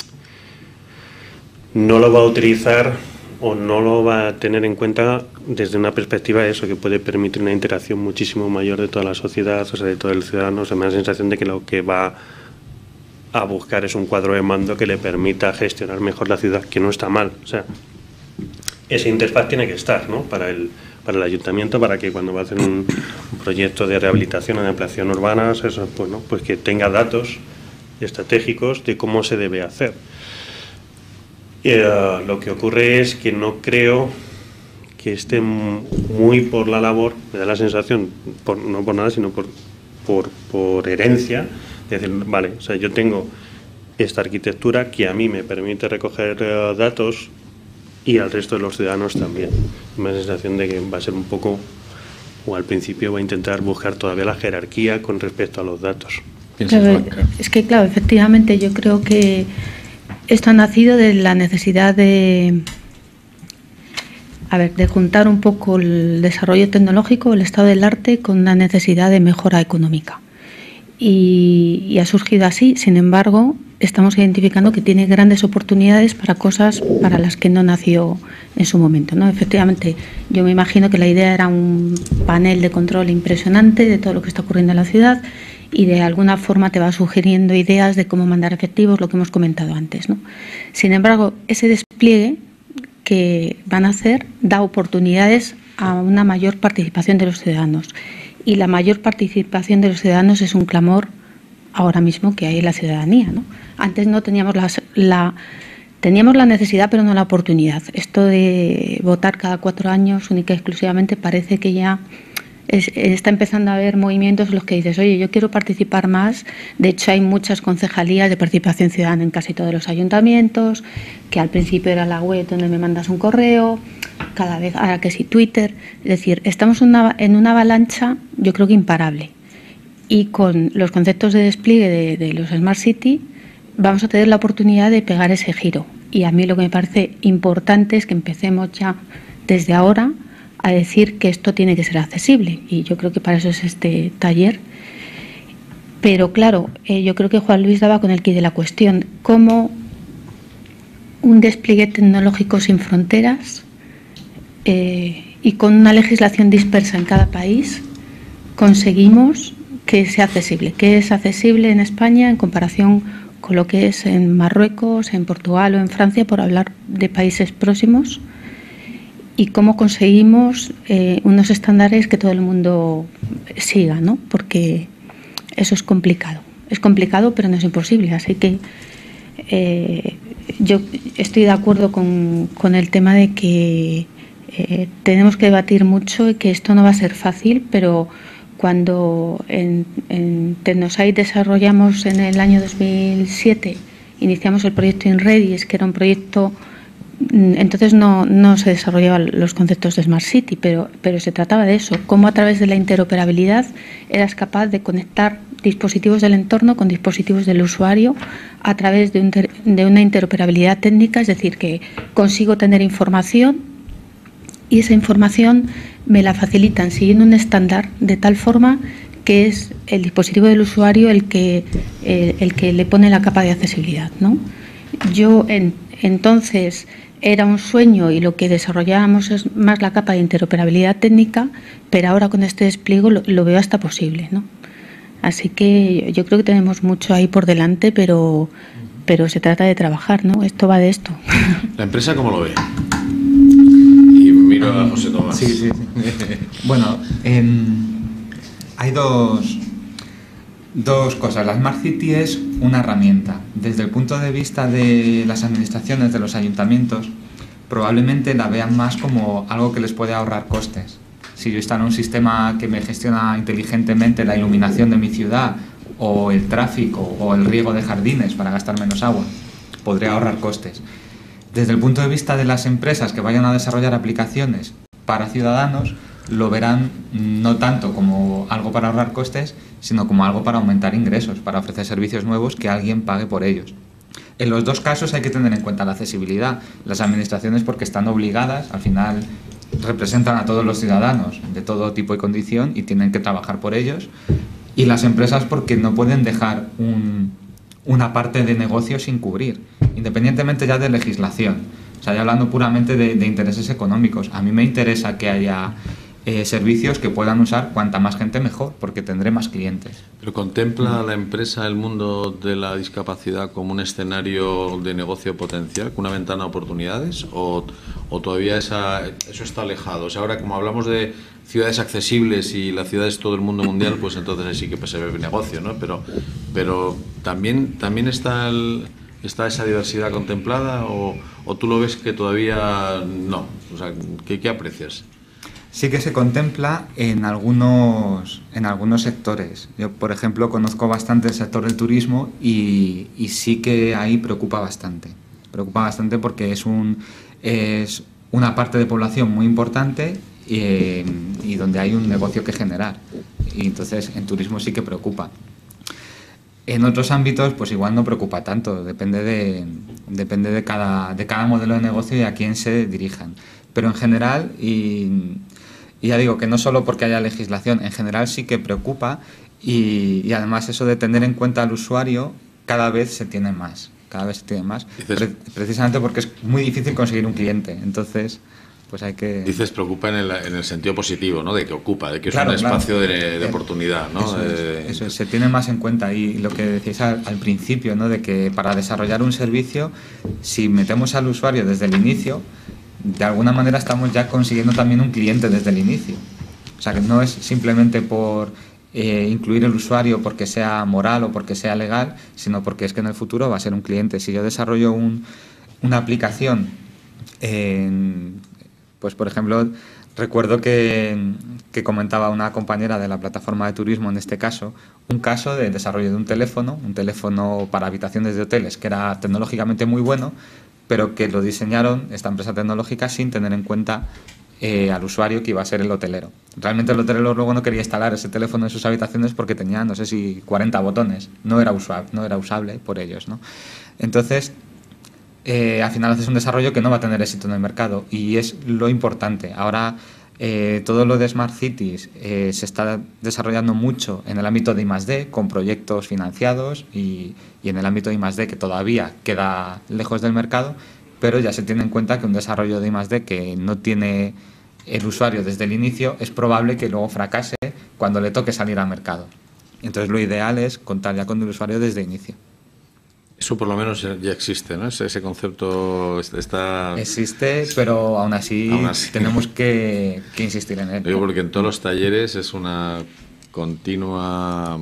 no lo va a utilizar o no lo va a tener en cuenta desde una perspectiva de eso, que puede permitir una interacción muchísimo mayor de toda la sociedad, o sea, de todo el ciudadano. O sea, me da la sensación de que lo que va a buscar es un cuadro de mando que le permita gestionar mejor la ciudad, que no está mal. O sea, esa interfaz tiene que estar, ¿no?, para el para el ayuntamiento, para que cuando va a hacer un, un proyecto de rehabilitación o de ampliación urbana, eso, bueno, pues que tenga datos estratégicos de cómo se debe hacer. Y, uh, lo que ocurre es que no creo que esté muy por la labor, me da la sensación, por, no por nada, sino por, por, por herencia, de decir, vale, o sea, yo tengo esta arquitectura que a mí me permite recoger uh, datos, y al resto de los ciudadanos también. Me da la sensación de que va a ser un poco, o al principio va a intentar buscar todavía la jerarquía con respecto a los datos. Claro, es que, claro, efectivamente yo creo que esto ha nacido de la necesidad de, a ver, de juntar un poco el desarrollo tecnológico, el estado del arte, con una necesidad de mejora económica. Y, y ha surgido así. Sin embargo, estamos identificando que tiene grandes oportunidades para cosas para las que no nació en su momento, ¿no? Efectivamente, yo me imagino que la idea era un panel de control impresionante de todo lo que está ocurriendo en la ciudad, y de alguna forma te va sugiriendo ideas de cómo mandar efectivos, lo que hemos comentado antes, ¿no? Sin embargo, ese despliegue que van a hacer da oportunidades a una mayor participación de los ciudadanos. Y la mayor participación de los ciudadanos es un clamor ahora mismo que hay en la ciudadanía, ¿no? Antes no teníamos la, la, teníamos la necesidad, pero no la oportunidad. Esto de votar cada cuatro años única y exclusivamente parece que ya es, está empezando a haber movimientos en los que dices, oye, yo quiero participar más. De hecho, hay muchas concejalías de participación ciudadana en casi todos los ayuntamientos, que al principio era la web donde me mandas un correo, cada vez, ahora que sí, Twitter. Es decir, estamos una, en una avalancha, yo creo que imparable. Y con los conceptos de despliegue de, de los Smart City vamos a tener la oportunidad de pegar ese giro. Y a mí lo que me parece importante es que empecemos ya desde ahora a decir que esto tiene que ser accesible. Y yo creo que para eso es este taller. Pero claro, eh, yo creo que Juan Luis daba con el quid de la cuestión. ¿Cómo un despliegue tecnológico sin fronteras eh, y con una legislación dispersa en cada país conseguimos que sea accesible? ¿Qué es accesible en España en comparación con lo que es en Marruecos, en Portugal o en Francia, por hablar de países próximos? ¿Y cómo conseguimos eh, unos estándares que todo el mundo siga, ¿no? Porque eso es complicado. Es complicado, pero no es imposible. Así que eh, yo estoy de acuerdo con, con el tema de que eh, tenemos que debatir mucho y que esto no va a ser fácil, pero cuando en, en Tecnosite desarrollamos en el año dos mil siete, iniciamos el proyecto InReadies, que era un proyecto, entonces no, no se desarrollaban los conceptos de Smart City, pero, pero se trataba de eso, cómo a través de la interoperabilidad eras capaz de conectar dispositivos del entorno con dispositivos del usuario a través de, un, de una interoperabilidad técnica, es decir, que consigo tener información y esa información me la facilitan siguiendo un estándar de tal forma que es el dispositivo del usuario el que, eh, el que le pone la capa de accesibilidad, ¿no? Yo en, entonces era un sueño y lo que desarrollábamos es más la capa de interoperabilidad técnica, pero ahora con este despliegue lo, lo veo hasta posible, ¿no? Así que yo creo que tenemos mucho ahí por delante, pero, pero se trata de trabajar, ¿no? Esto va de esto. ¿La empresa cómo lo ve? Y miro a José Tomás. Sí, sí, sí. Bueno, en, hay dos, dos cosas. La Smart City es una herramienta. Desde el punto de vista de las administraciones, de los ayuntamientos, probablemente la vean más como algo que les puede ahorrar costes. Si yo instalo un sistema que me gestiona inteligentemente la iluminación de mi ciudad o el tráfico o el riego de jardines para gastar menos agua, podría ahorrar costes. Desde el punto de vista de las empresas que vayan a desarrollar aplicaciones para ciudadanos, lo verán no tanto como algo para ahorrar costes, sino como algo para aumentar ingresos, para ofrecer servicios nuevos que alguien pague por ellos. En los dos casos hay que tener en cuenta la accesibilidad. Las administraciones porque están obligadas, al final representan a todos los ciudadanos de todo tipo y condición y tienen que trabajar por ellos, y las empresas porque no pueden dejar un, una parte de negocio sin cubrir, independientemente ya de legislación. O sea, ya hablando puramente de, de intereses económicos, a mí me interesa que haya eh, servicios que puedan usar cuanta más gente mejor, porque tendré más clientes. ¿Pero contempla la empresa el mundo de la discapacidad como un escenario de negocio potencial, con una ventana de oportunidades, o, o todavía esa, eso está alejado? O sea, ahora como hablamos de ciudades accesibles y la ciudad es todo el mundo mundial, pues entonces sí que pues, se ve negocio, ¿no? Pero, pero también, también está, el, está esa diversidad contemplada, o, o tú lo ves que todavía no. O sea, ¿qué, qué aprecias? Sí que se contempla en algunos, en algunos sectores. Yo, por ejemplo, conozco bastante el sector del turismo y, y sí que ahí preocupa bastante. Preocupa bastante porque es, un, es una parte de población muy importante y, y donde hay un negocio que generar. Y entonces en turismo sí que preocupa. En otros ámbitos pues igual no preocupa tanto, depende de, depende de, cada, de cada modelo de negocio y a quién se dirijan. Pero en general, y, y ya digo que no solo porque haya legislación, en general sí que preocupa, y, y además eso de tener en cuenta al usuario cada vez se tiene más, cada vez se tiene más, pre precisamente porque es muy difícil conseguir un cliente, entonces pues hay que... Dices preocupa en el, en el sentido positivo, ¿no? De que ocupa, de que es claro, un claro. espacio de, de oportunidad, ¿no? Eso, eh, es, eso es, se tiene más en cuenta, y lo que decíais al, al principio, ¿no? De que para desarrollar un servicio, si metemos al usuario desde el inicio, de alguna manera estamos ya consiguiendo también un cliente desde el inicio. O sea, que no es simplemente por eh, incluir el usuario porque sea moral o porque sea legal, sino porque es que en el futuro va a ser un cliente. Si yo desarrollo un, una aplicación, en, pues por ejemplo, recuerdo que, que comentaba una compañera de la plataforma de turismo, en este caso, un caso de desarrollo de un teléfono, un teléfono para habitaciones de hoteles que era tecnológicamente muy bueno, pero que lo diseñaron esta empresa tecnológica sin tener en cuenta eh, al usuario que iba a ser el hotelero. Realmente el hotelero luego no quería instalar ese teléfono en sus habitaciones porque tenía, no sé si cuarenta botones, no era usable, no era usable por ellos, ¿no? Entonces, eh, al final haces un desarrollo que no va a tener éxito en el mercado, y es lo importante. Ahora eh, todo lo de Smart Cities eh, se está desarrollando mucho en el ámbito de I más D, con proyectos financiados, y, y en el ámbito de I más D que todavía queda lejos del mercado, pero ya se tiene en cuenta que un desarrollo de I más D que no tiene el usuario desde el inicio es probable que luego fracase cuando le toque salir al mercado. Entonces lo ideal es contar ya con el usuario desde el inicio. Eso por lo menos ya existe, ¿no? Ese, ese concepto está... Existe, pero aún así, aún así. tenemos que, que insistir en él. Digo porque en todos los talleres es una continua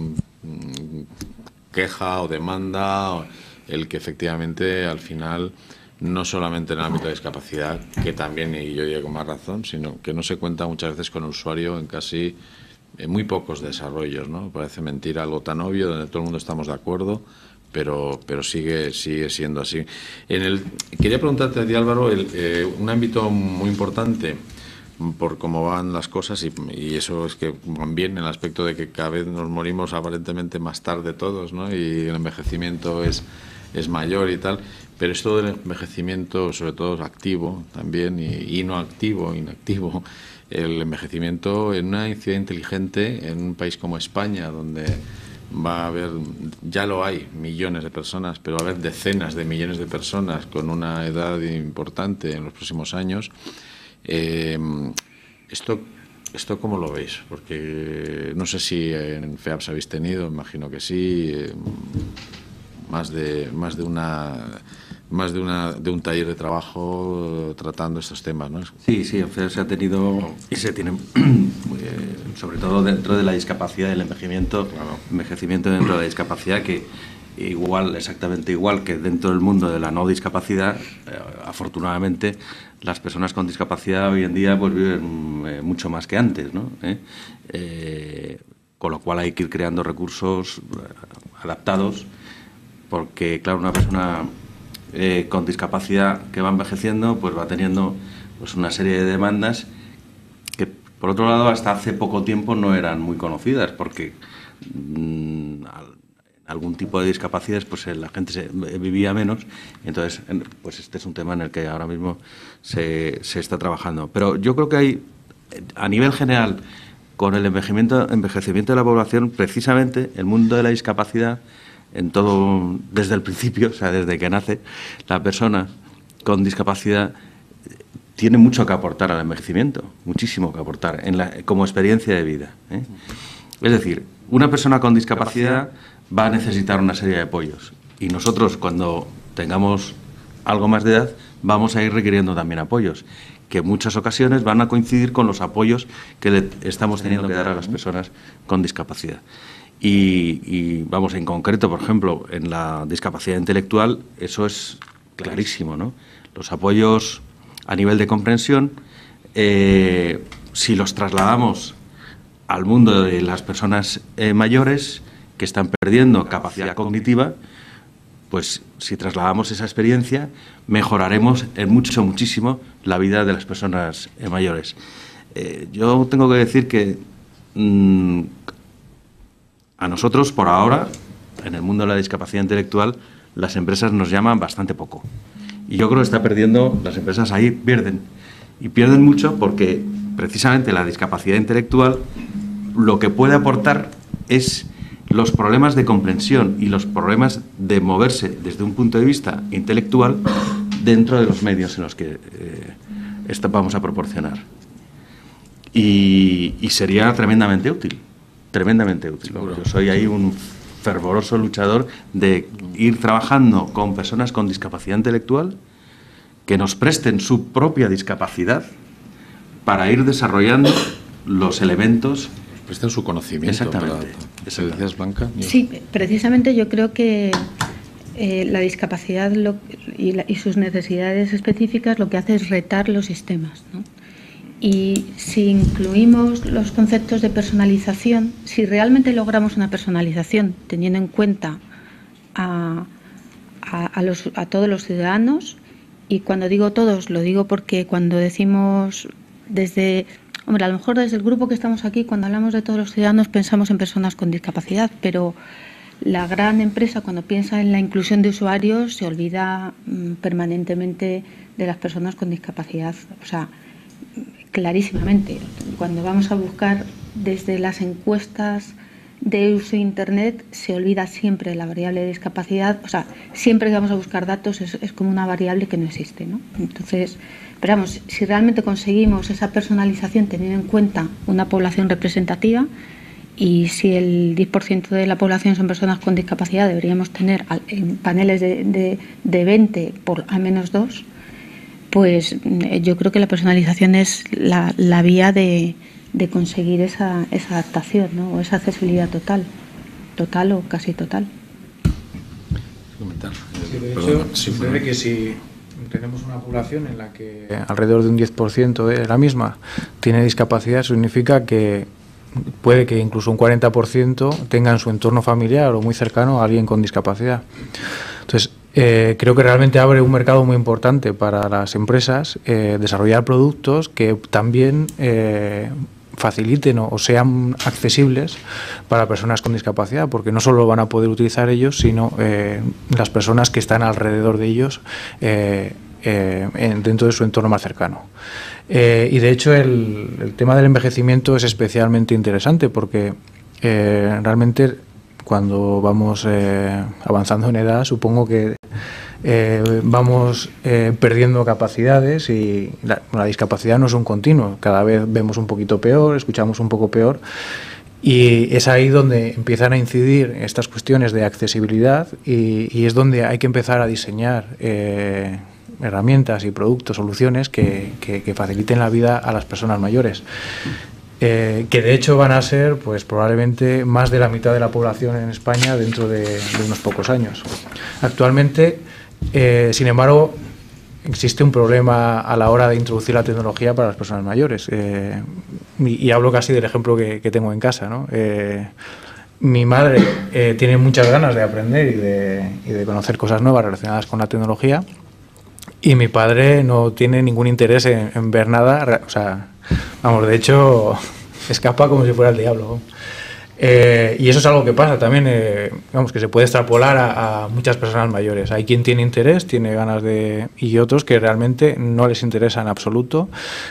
queja o demanda el que efectivamente al final, no solamente en el ámbito de discapacidad, que también, y yo diría con más razón, sino que no se cuenta muchas veces con el usuario en casi en muy pocos desarrollos, ¿no? Parece mentira algo tan obvio, donde todo el mundo estamos de acuerdo, pero, pero sigue, sigue siendo así. En el, quería preguntarte a ti, Álvaro, el, eh, un ámbito muy importante por cómo van las cosas, y, y eso es que van bien en el aspecto de que cada vez nos morimos aparentemente más tarde todos, ¿no? Y el envejecimiento es, es mayor y tal, pero esto del envejecimiento, sobre todo activo también, y, y no activo, inactivo, el envejecimiento en una ciudad inteligente, en un país como España, donde va a haber, ya lo hay, millones de personas, pero va a haber decenas de millones de personas con una edad importante en los próximos años. Eh, esto, ¿Esto cómo lo veis? Porque no sé si en FEAPS habéis tenido, imagino que sí, eh, más de más de una más de una de un taller de trabajo tratando estos temas, ¿no? Sí, sí, en FEAPS se ha tenido y se tiene, sobre todo dentro de la discapacidad, el envejecimiento, claro. envejecimiento dentro de la discapacidad, que igual, exactamente igual que dentro del mundo de la no discapacidad, eh, afortunadamente las personas con discapacidad hoy en día pues viven eh, mucho más que antes, ¿no? ¿Eh? Eh, con lo cual hay que ir creando recursos eh, adaptados, porque claro, una persona eh, con discapacidad que va envejeciendo pues va teniendo pues una serie de demandas que por otro lado hasta hace poco tiempo no eran muy conocidas, porque mmm, al, algún tipo de discapacidades, pues la gente se, vivía menos, y entonces pues este es un tema en el que ahora mismo se, se está trabajando. Pero yo creo que hay, a nivel general, con el envejecimiento, envejecimiento de la población, precisamente el mundo de la discapacidad, en todo, desde el principio, o sea, desde que nace, la persona con discapacidad tiene mucho que aportar al envejecimiento, muchísimo que aportar en la, como experiencia de vida, ¿eh? Es decir, una persona con discapacidad va a necesitar una serie de apoyos, y nosotros cuando tengamos algo más de edad vamos a ir requiriendo también apoyos, que en muchas ocasiones van a coincidir con los apoyos que le estamos teniendo que dar a las personas con discapacidad. Y, y vamos, en concreto, por ejemplo, en la discapacidad intelectual, eso es clarísimo, ¿no? Los apoyos a nivel de comprensión, eh, si los trasladamos al mundo de las personas eh, mayores que están perdiendo capacidad cognitiva, pues si trasladamos esa experiencia, mejoraremos en mucho, muchísimo la vida de las personas eh, mayores. Eh, yo tengo que decir que mmm, a nosotros, por ahora, en el mundo de la discapacidad intelectual, las empresas nos llaman bastante poco. Y yo creo que está perdiendo, las empresas ahí pierden. Y pierden mucho porque precisamente la discapacidad intelectual lo que puede aportar es los problemas de comprensión y los problemas de moverse desde un punto de vista intelectual dentro de los medios en los que eh, esto vamos a proporcionar. Y, y sería tremendamente útil, tremendamente útil. Yo soy ahí un fervoroso luchador de ir trabajando con personas con discapacidad intelectual que nos presten su propia discapacidad para ir desarrollando los elementos. Presten su conocimiento. Exactamente. ¿Eso decías, Blanca? Sí, precisamente yo creo que eh, la discapacidad lo, y, la, y sus necesidades específicas lo que hace es retar los sistemas, ¿no? Y si incluimos los conceptos de personalización, si realmente logramos una personalización teniendo en cuenta a, a, a, los, a todos los ciudadanos, y cuando digo todos, lo digo porque cuando decimos desde, hombre, a lo mejor desde el grupo que estamos aquí, cuando hablamos de todos los ciudadanos pensamos en personas con discapacidad, pero la gran empresa cuando piensa en la inclusión de usuarios se olvida mmm, permanentemente de las personas con discapacidad, o sea, clarísimamente. Cuando vamos a buscar desde las encuestas de uso de Internet se olvida siempre la variable de discapacidad, o sea, siempre que vamos a buscar datos es, es como una variable que no existe, ¿no? Entonces, pero vamos, si realmente conseguimos esa personalización teniendo en cuenta una población representativa, y si el diez por ciento de la población son personas con discapacidad, deberíamos tener en paneles de, de, de veinte por al menos dos, pues yo creo que la personalización es la, la vía de, de conseguir esa, esa adaptación, ¿no? O esa accesibilidad total. total o casi total. Sí, de hecho, sucede que si tenemos una población en la que alrededor de un diez por ciento de la misma tiene discapacidad, significa que puede que incluso un cuarenta por ciento tenga en su entorno familiar o muy cercano a alguien con discapacidad. Entonces, eh, creo que realmente abre un mercado muy importante para las empresas eh, desarrollar productos que también eh, faciliten o, o sean accesibles para personas con discapacidad, porque no solo van a poder utilizar ellos, sino eh, las personas que están alrededor de ellos eh, eh, en, dentro de su entorno más cercano. Eh, y de hecho el, el tema del envejecimiento es especialmente interesante porque eh, realmente cuando vamos eh, avanzando en edad, supongo que eh, vamos eh, perdiendo capacidades y la, la discapacidad no es un continuo. Cada vez vemos un poquito peor, escuchamos un poco peor y es ahí donde empiezan a incidir estas cuestiones de accesibilidad y, y es donde hay que empezar a diseñar eh, herramientas y productos, soluciones que, que, que faciliten la vida a las personas mayores. Eh, que de hecho van a ser pues probablemente más de la mitad de la población en España dentro de, de unos pocos años. Actualmente, eh, sin embargo, existe un problema a la hora de introducir la tecnología para las personas mayores. Eh, y, y hablo casi del ejemplo que, que tengo en casa, ¿no? Eh, mi madre eh, tiene muchas ganas de aprender y de, y de conocer cosas nuevas relacionadas con la tecnología y mi padre no tiene ningún interés en, en ver nada, o sea, vamos, de hecho, escapa como si fuera el diablo. Eh, y eso es algo que pasa también, eh, vamos, que se puede extrapolar a, a muchas personas mayores. Hay quien tiene interés, tiene ganas de... y otros que realmente no les interesa en absoluto.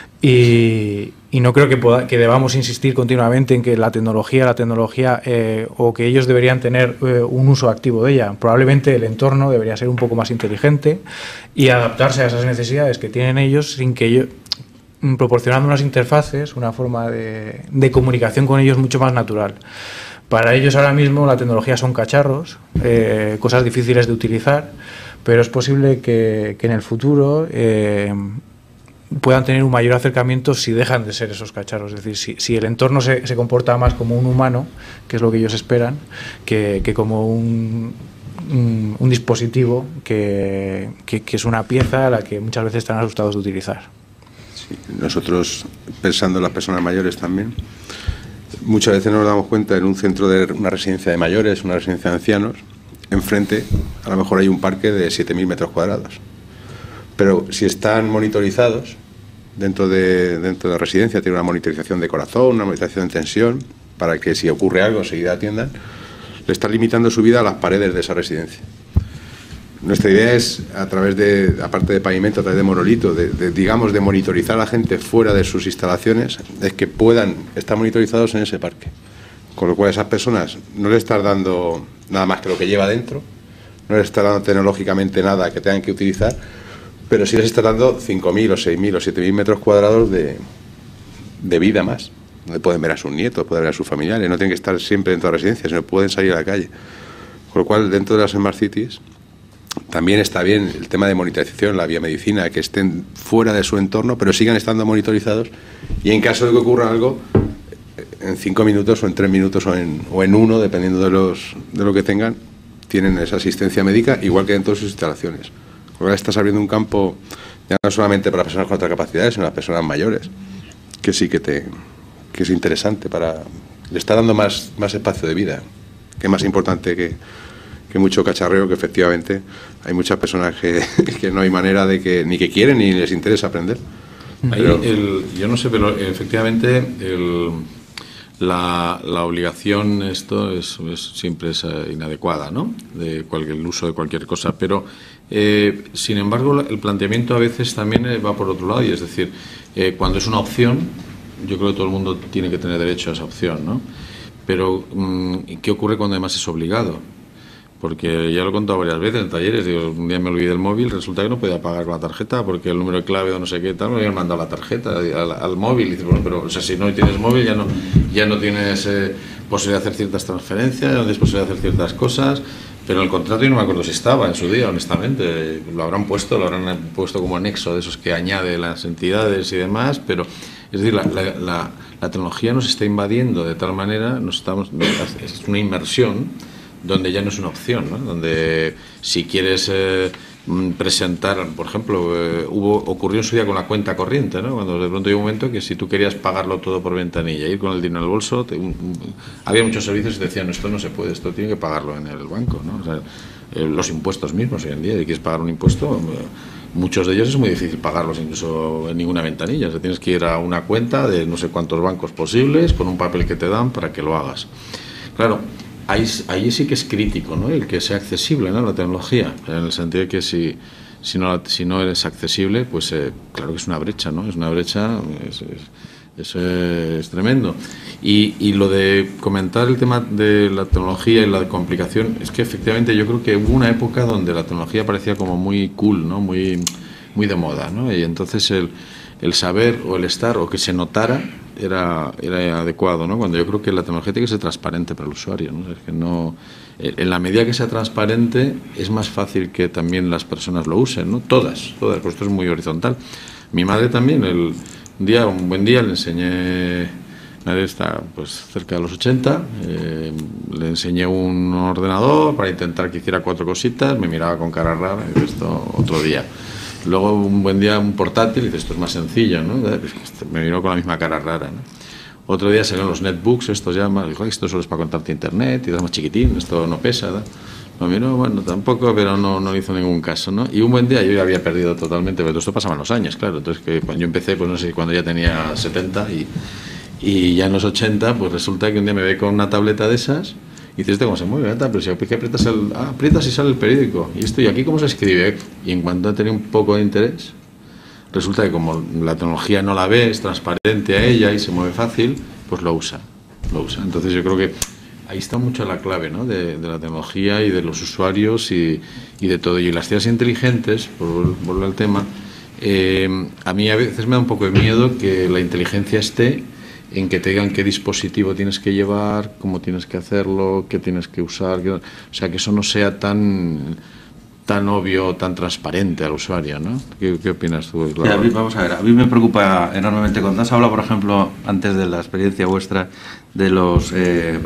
Y, y no creo que, poda, que debamos insistir continuamente en que la tecnología, la tecnología, eh, o que ellos deberían tener eh, un uso activo de ella. Probablemente el entorno debería ser un poco más inteligente y adaptarse a esas necesidades que tienen ellos sin que ellos... proporcionando unas interfaces, una forma de, de comunicación con ellos mucho más natural. Para ellos ahora mismo la tecnología son cacharros, eh, cosas difíciles de utilizar, pero es posible que, que en el futuro eh, puedan tener un mayor acercamiento si dejan de ser esos cacharros. Es decir, si, si el entorno se, se comporta más como un humano, que es lo que ellos esperan, que, que como un, un, un dispositivo que, que, que es una pieza a la que muchas veces están asustados de utilizar. Nosotros, pensando en las personas mayores también, muchas veces nos damos cuenta en un centro de una residencia de mayores, una residencia de ancianos, enfrente a lo mejor hay un parque de siete mil metros cuadrados. Pero si están monitorizados, dentro de, dentro de la residencia tiene una monitorización de corazón, una monitorización de tensión, para que si ocurre algo enseguida atiendan, le están limitando su vida a las paredes de esa residencia. Nuestra idea es, a través de, aparte de pavimento, a través de monolito, de, de, digamos, de monitorizar a la gente fuera de sus instalaciones, es que puedan estar monitorizados en ese parque. Con lo cual, a esas personas no les estás dando nada más que lo que lleva dentro, no les estás dando tecnológicamente nada que tengan que utilizar, pero sí les estás dando cinco mil o seis mil o siete mil metros cuadrados de, de vida más, donde pueden ver a sus nietos, pueden ver a sus familiares, no tienen que estar siempre dentro de la residencia, sino pueden salir a la calle. Con lo cual, dentro de las Smart Cities, también está bien el tema de monitorización, la biomedicina, que estén fuera de su entorno, pero sigan estando monitorizados y en caso de que ocurra algo, en cinco minutos o en tres minutos o en, o en uno, dependiendo de, los, de lo que tengan, tienen esa asistencia médica, igual que dentro de sus instalaciones. Ahora estás abriendo un campo ya no solamente para personas con otras capacidades, sino para personas mayores, que sí que, te, que es interesante, para le está dando más, más espacio de vida, que es más importante que... que mucho cacharreo, que efectivamente hay muchas personas que, que no hay manera de que ni que quieren ni les interesa aprender. Pero... El, yo no sé, pero efectivamente el, la, la obligación esto es, es siempre es inadecuada, ¿no? De cualquier, el uso de cualquier cosa, pero eh, sin embargo el planteamiento a veces también va por otro lado, y es decir, eh, cuando es una opción, yo creo que todo el mundo tiene que tener derecho a esa opción, ¿no? Pero ¿qué ocurre cuando además es obligado? Porque ya lo he contado varias veces en talleres, digo, un día me olvidé el móvil, resulta que no podía pagar con la tarjeta porque el número de clave o no sé qué tal, me habían mandado la tarjeta al, al móvil. Y dices, bueno, pero o sea, si no tienes móvil ya no, ya no tienes eh, posibilidad de hacer ciertas transferencias, ya no tienes posibilidad de hacer ciertas cosas. Pero el contrato yo no me acuerdo si estaba en su día, honestamente. Lo habrán puesto, lo habrán puesto como anexo de esos que añade las entidades y demás, pero es decir, la, la, la, la tecnología nos está invadiendo de tal manera, nos estamos, es una inmersión donde ya no es una opción, ¿no? Donde si quieres eh, presentar, por ejemplo, eh, hubo ocurrió en su día con la cuenta corriente, ¿no? Cuando de pronto hay un momento que si tú querías pagarlo todo por ventanilla, ir con el dinero en el bolso, te, un, un, había muchos servicios que decían, no, esto no se puede, esto tiene que pagarlo en el banco, ¿no? O sea, eh, los impuestos mismos hoy en día, si quieres pagar un impuesto, eh, muchos de ellos es muy difícil pagarlos incluso en ninguna ventanilla, o sea, tienes que ir a una cuenta de no sé cuántos bancos posibles, con un papel que te dan para que lo hagas. Claro, Ahí, ahí sí que es crítico, ¿no? El que sea accesible, ¿no? La tecnología, en el sentido de que si, si, no, si no eres accesible, pues eh, claro que es una brecha, ¿no? Es una brecha, es, es, es, es tremendo. Y, y lo de comentar el tema de la tecnología y la complicación, es que efectivamente yo creo que hubo una época donde la tecnología parecía como muy cool, ¿no? Muy, muy de moda, ¿no? Y entonces el, el saber o el estar o que se notara Era, era adecuado, ¿no? Cuando yo creo que la tecnología tiene que ser transparente para el usuario, ¿no? Es que no, en la medida que sea transparente es más fácil que también las personas lo usen, ¿no? Todas, todas, pues esto es muy horizontal. Mi madre también, el un día, un buen día le enseñé, mi madre está pues cerca de los ochenta, eh, le enseñé un ordenador para intentar que hiciera cuatro cositas, me miraba con cara rara y esto otro día. Luego un buen día un portátil y dices, esto es más sencillo, ¿no? Me miró con la misma cara rara, ¿no? Otro día salieron los netbooks, estos ya más, dijo, esto solo es para contarte internet y es más chiquitín, esto no pesa, ¿no? Me miró, bueno, tampoco, pero no, no hizo ningún caso, ¿no? Y un buen día yo ya había perdido totalmente, pero esto pasaban los años, claro. Entonces, que cuando yo empecé, pues no sé, cuando ya tenía setenta y, y ya en los ochenta, pues resulta que un día me ve con una tableta de esas. Y dices, ¿cómo se mueve? Pero si aprietas, el, ah, aprietas y sale el periódico. Y esto, ¿y aquí cómo se escribe? Y en cuanto ha tenido un poco de interés, resulta que como la tecnología no la ve, es transparente a ella y se mueve fácil, pues lo usa. Lo usa. Entonces yo creo que ahí está mucho la clave, ¿no? de, de la tecnología y de los usuarios y, y de todo. Y las ciudades inteligentes, por volver al tema, eh, a mí a veces me da un poco de miedo que la inteligencia esté en que te digan qué dispositivo tienes que llevar, cómo tienes que hacerlo, qué tienes que usar, qué, o sea, que eso no sea tan tan obvio, tan transparente al usuario, ¿no? ¿Qué, qué opinas tú? Sí, a mí, vamos a ver, a mí me preocupa enormemente cuando has hablado, por ejemplo, antes de la experiencia vuestra de los eh, eh,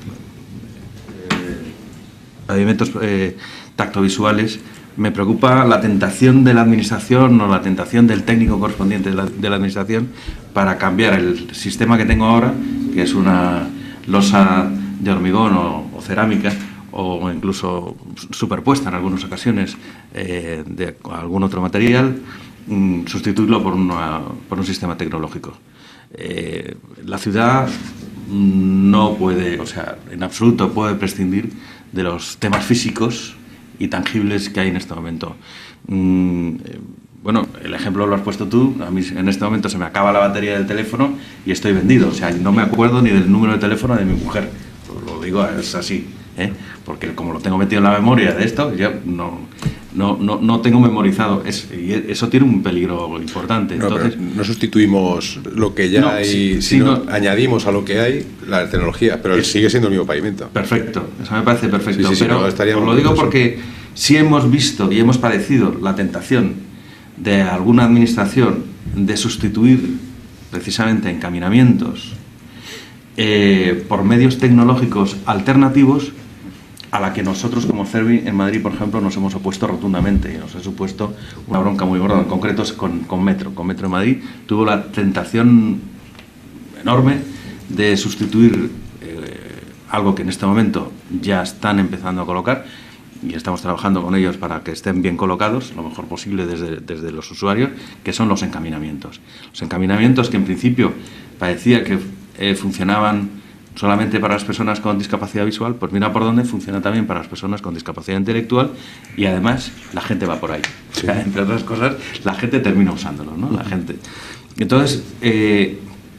pavimentos eh, tactovisuales. Me preocupa la tentación de la administración o la tentación del técnico correspondiente de la, de la administración para cambiar el sistema que tengo ahora, que es una losa de hormigón o, o cerámica, o incluso superpuesta en algunas ocasiones eh, de algún otro material, mmm, sustituirlo por, una, por un sistema tecnológico. Eh, la ciudad no puede, o sea, en absoluto puede prescindir de los temas físicos y tangibles que hay en este momento. Mm, eh, bueno, el ejemplo lo has puesto tú. A mí en este momento se me acaba la batería del teléfono y estoy vendido. O sea, no me acuerdo ni del número de teléfono de mi mujer. Lo digo, es así, ¿eh? Porque como lo tengo metido en la memoria de esto, ya no, no, no, no tengo memorizado. Es, y eso tiene un peligro importante. No, Entonces, no sustituimos lo que ya no, hay, sí, sino sí, no, añadimos a lo que hay la tecnología, pero es, sigue siendo el mismo pavimento. Perfecto, eso me parece perfecto. Sí, sí, sí, pero no, os lo digo porque sí hemos visto y hemos padecido la tentación de alguna administración de sustituir precisamente encaminamientos eh, por medios tecnológicos alternativos a la que nosotros como CERVI en Madrid, por ejemplo, nos hemos opuesto rotundamente y nos ha supuesto una bronca muy gorda. En concreto con, con Metro. Con Metro de Madrid tuvo la tentación enorme de sustituir eh, algo que en este momento ya están empezando a colocar y estamos trabajando con ellos para que estén bien colocados, lo mejor posible desde, desde los usuarios, que son los encaminamientos. Los encaminamientos que en principio parecía que eh, funcionaban solamente para las personas con discapacidad visual, pues mira por dónde funciona también para las personas con discapacidad intelectual y además la gente va por ahí. Sí. O sea, entre otras cosas, la gente termina usándolo, ¿no? La gente. Entonces, eh,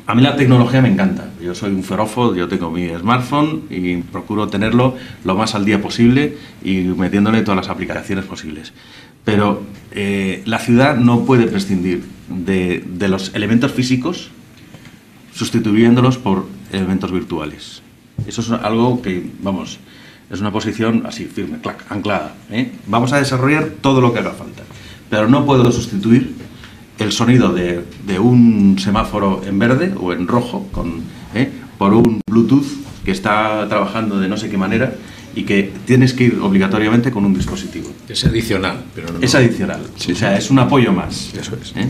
A mí la tecnología me encanta. Yo soy un ferófono, yo tengo mi smartphone y procuro tenerlo lo más al día posible y metiéndole todas las aplicaciones posibles. Pero eh, la ciudad no puede prescindir de, de los elementos físicos sustituyéndolos por elementos virtuales. Eso es algo que, vamos, es una posición así, firme, clac, anclada, ¿eh? Vamos a desarrollar todo lo que haga falta, pero no puedo sustituir el sonido de, de un semáforo en verde o en rojo con, ¿eh? por un Bluetooth que está trabajando de no sé qué manera y que tienes que ir obligatoriamente con un dispositivo. Es adicional, pero no... Es adicional, sí, o sea, es un apoyo más. Eso es. ¿Eh?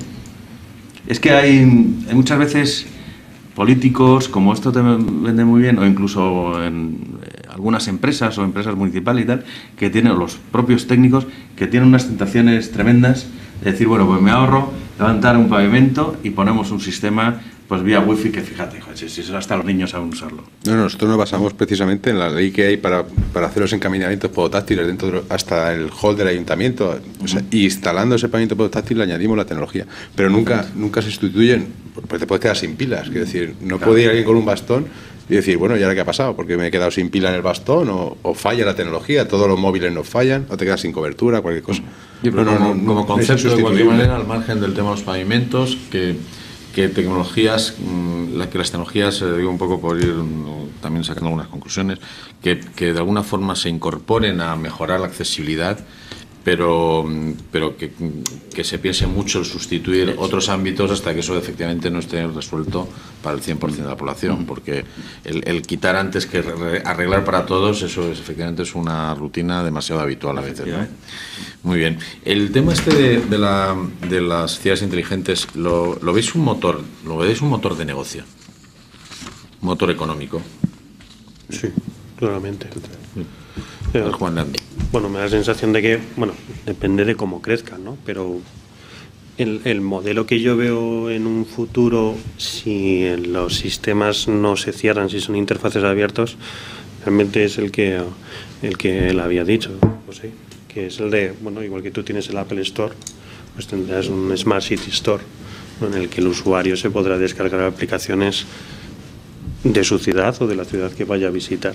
Es que hay, hay muchas veces políticos, como esto te vende muy bien, o incluso en eh, algunas empresas o empresas municipales y tal, que tienen, o los propios técnicos, que tienen unas tentaciones tremendas de decir, bueno, pues me ahorro levantar un pavimento y ponemos un sistema pues vía wifi que fíjate, joder, si, si eso hasta los niños saben usarlo. No, no, nosotros nos basamos precisamente en la ley que hay para, para hacer los encaminamientos podotáctiles dentro de, hasta el hall del ayuntamiento. O sea, y instalando ese pavimento podotáctil añadimos la tecnología, pero nunca, nunca se sustituyen, porque te puedes quedar sin pilas. Es decir, no claro. puede ir alguien con un bastón y decir, bueno, ¿y ahora qué ha pasado? Porque me he quedado sin pila en el bastón, o, o falla la tecnología, todos los móviles nos fallan, o te quedas sin cobertura, cualquier cosa. Sí, pero no, como, no, no, como no, concepto, de cualquier manera, al margen del tema de los pavimentos, que, que tecnologías, la, que las tecnologías, eh, digo un poco por ir no, también sacando algunas conclusiones, que, que de alguna forma se incorporen a mejorar la accesibilidad, pero, pero que, que se piense mucho en sustituir otros ámbitos hasta que eso efectivamente no esté resuelto para el cien por ciento de la población, porque el, el quitar antes que arreglar para todos, eso es, efectivamente es una rutina demasiado habitual a veces, ¿no? Muy bien. El tema este de, de, la, de las ciudades inteligentes, ¿lo, lo veis un motor, lo veis un motor de negocio? ¿Un motor económico? Sí, claramente. Sí. Eh, Juan Leandro. Bueno, me da la sensación de que, bueno, depende de cómo crezcan, ¿no? Pero el, el modelo que yo veo en un futuro, si los sistemas no se cierran, si son interfaces abiertos, realmente es el que el que él había dicho, José, que es el de, bueno, igual que tú tienes el Apple Store, pues tendrás un Smart City Store, ¿no? En el que el usuario se podrá descargar aplicaciones de su ciudad o de la ciudad que vaya a visitar.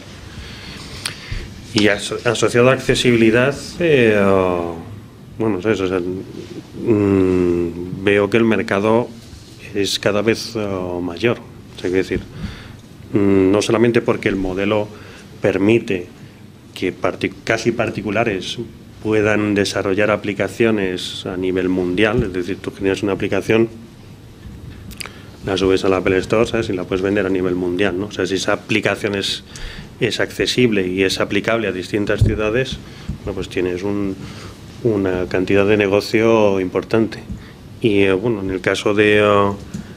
Y aso asociado a accesibilidad, eh, uh, bueno, ¿sabes? O sea, mmm, veo que el mercado es cada vez uh, mayor. O sea, quiero decir, mmm, no solamente porque el modelo permite que partic casi particulares puedan desarrollar aplicaciones a nivel mundial, es decir, tú generas una aplicación, la subes a la Apple Store, ¿sabes? Y la puedes vender a nivel mundial, ¿no? O sea, si esa aplicación es es accesible y es aplicable a distintas ciudades, bueno, pues tienes un, una cantidad de negocio importante. Y eh, bueno, en el caso de uh,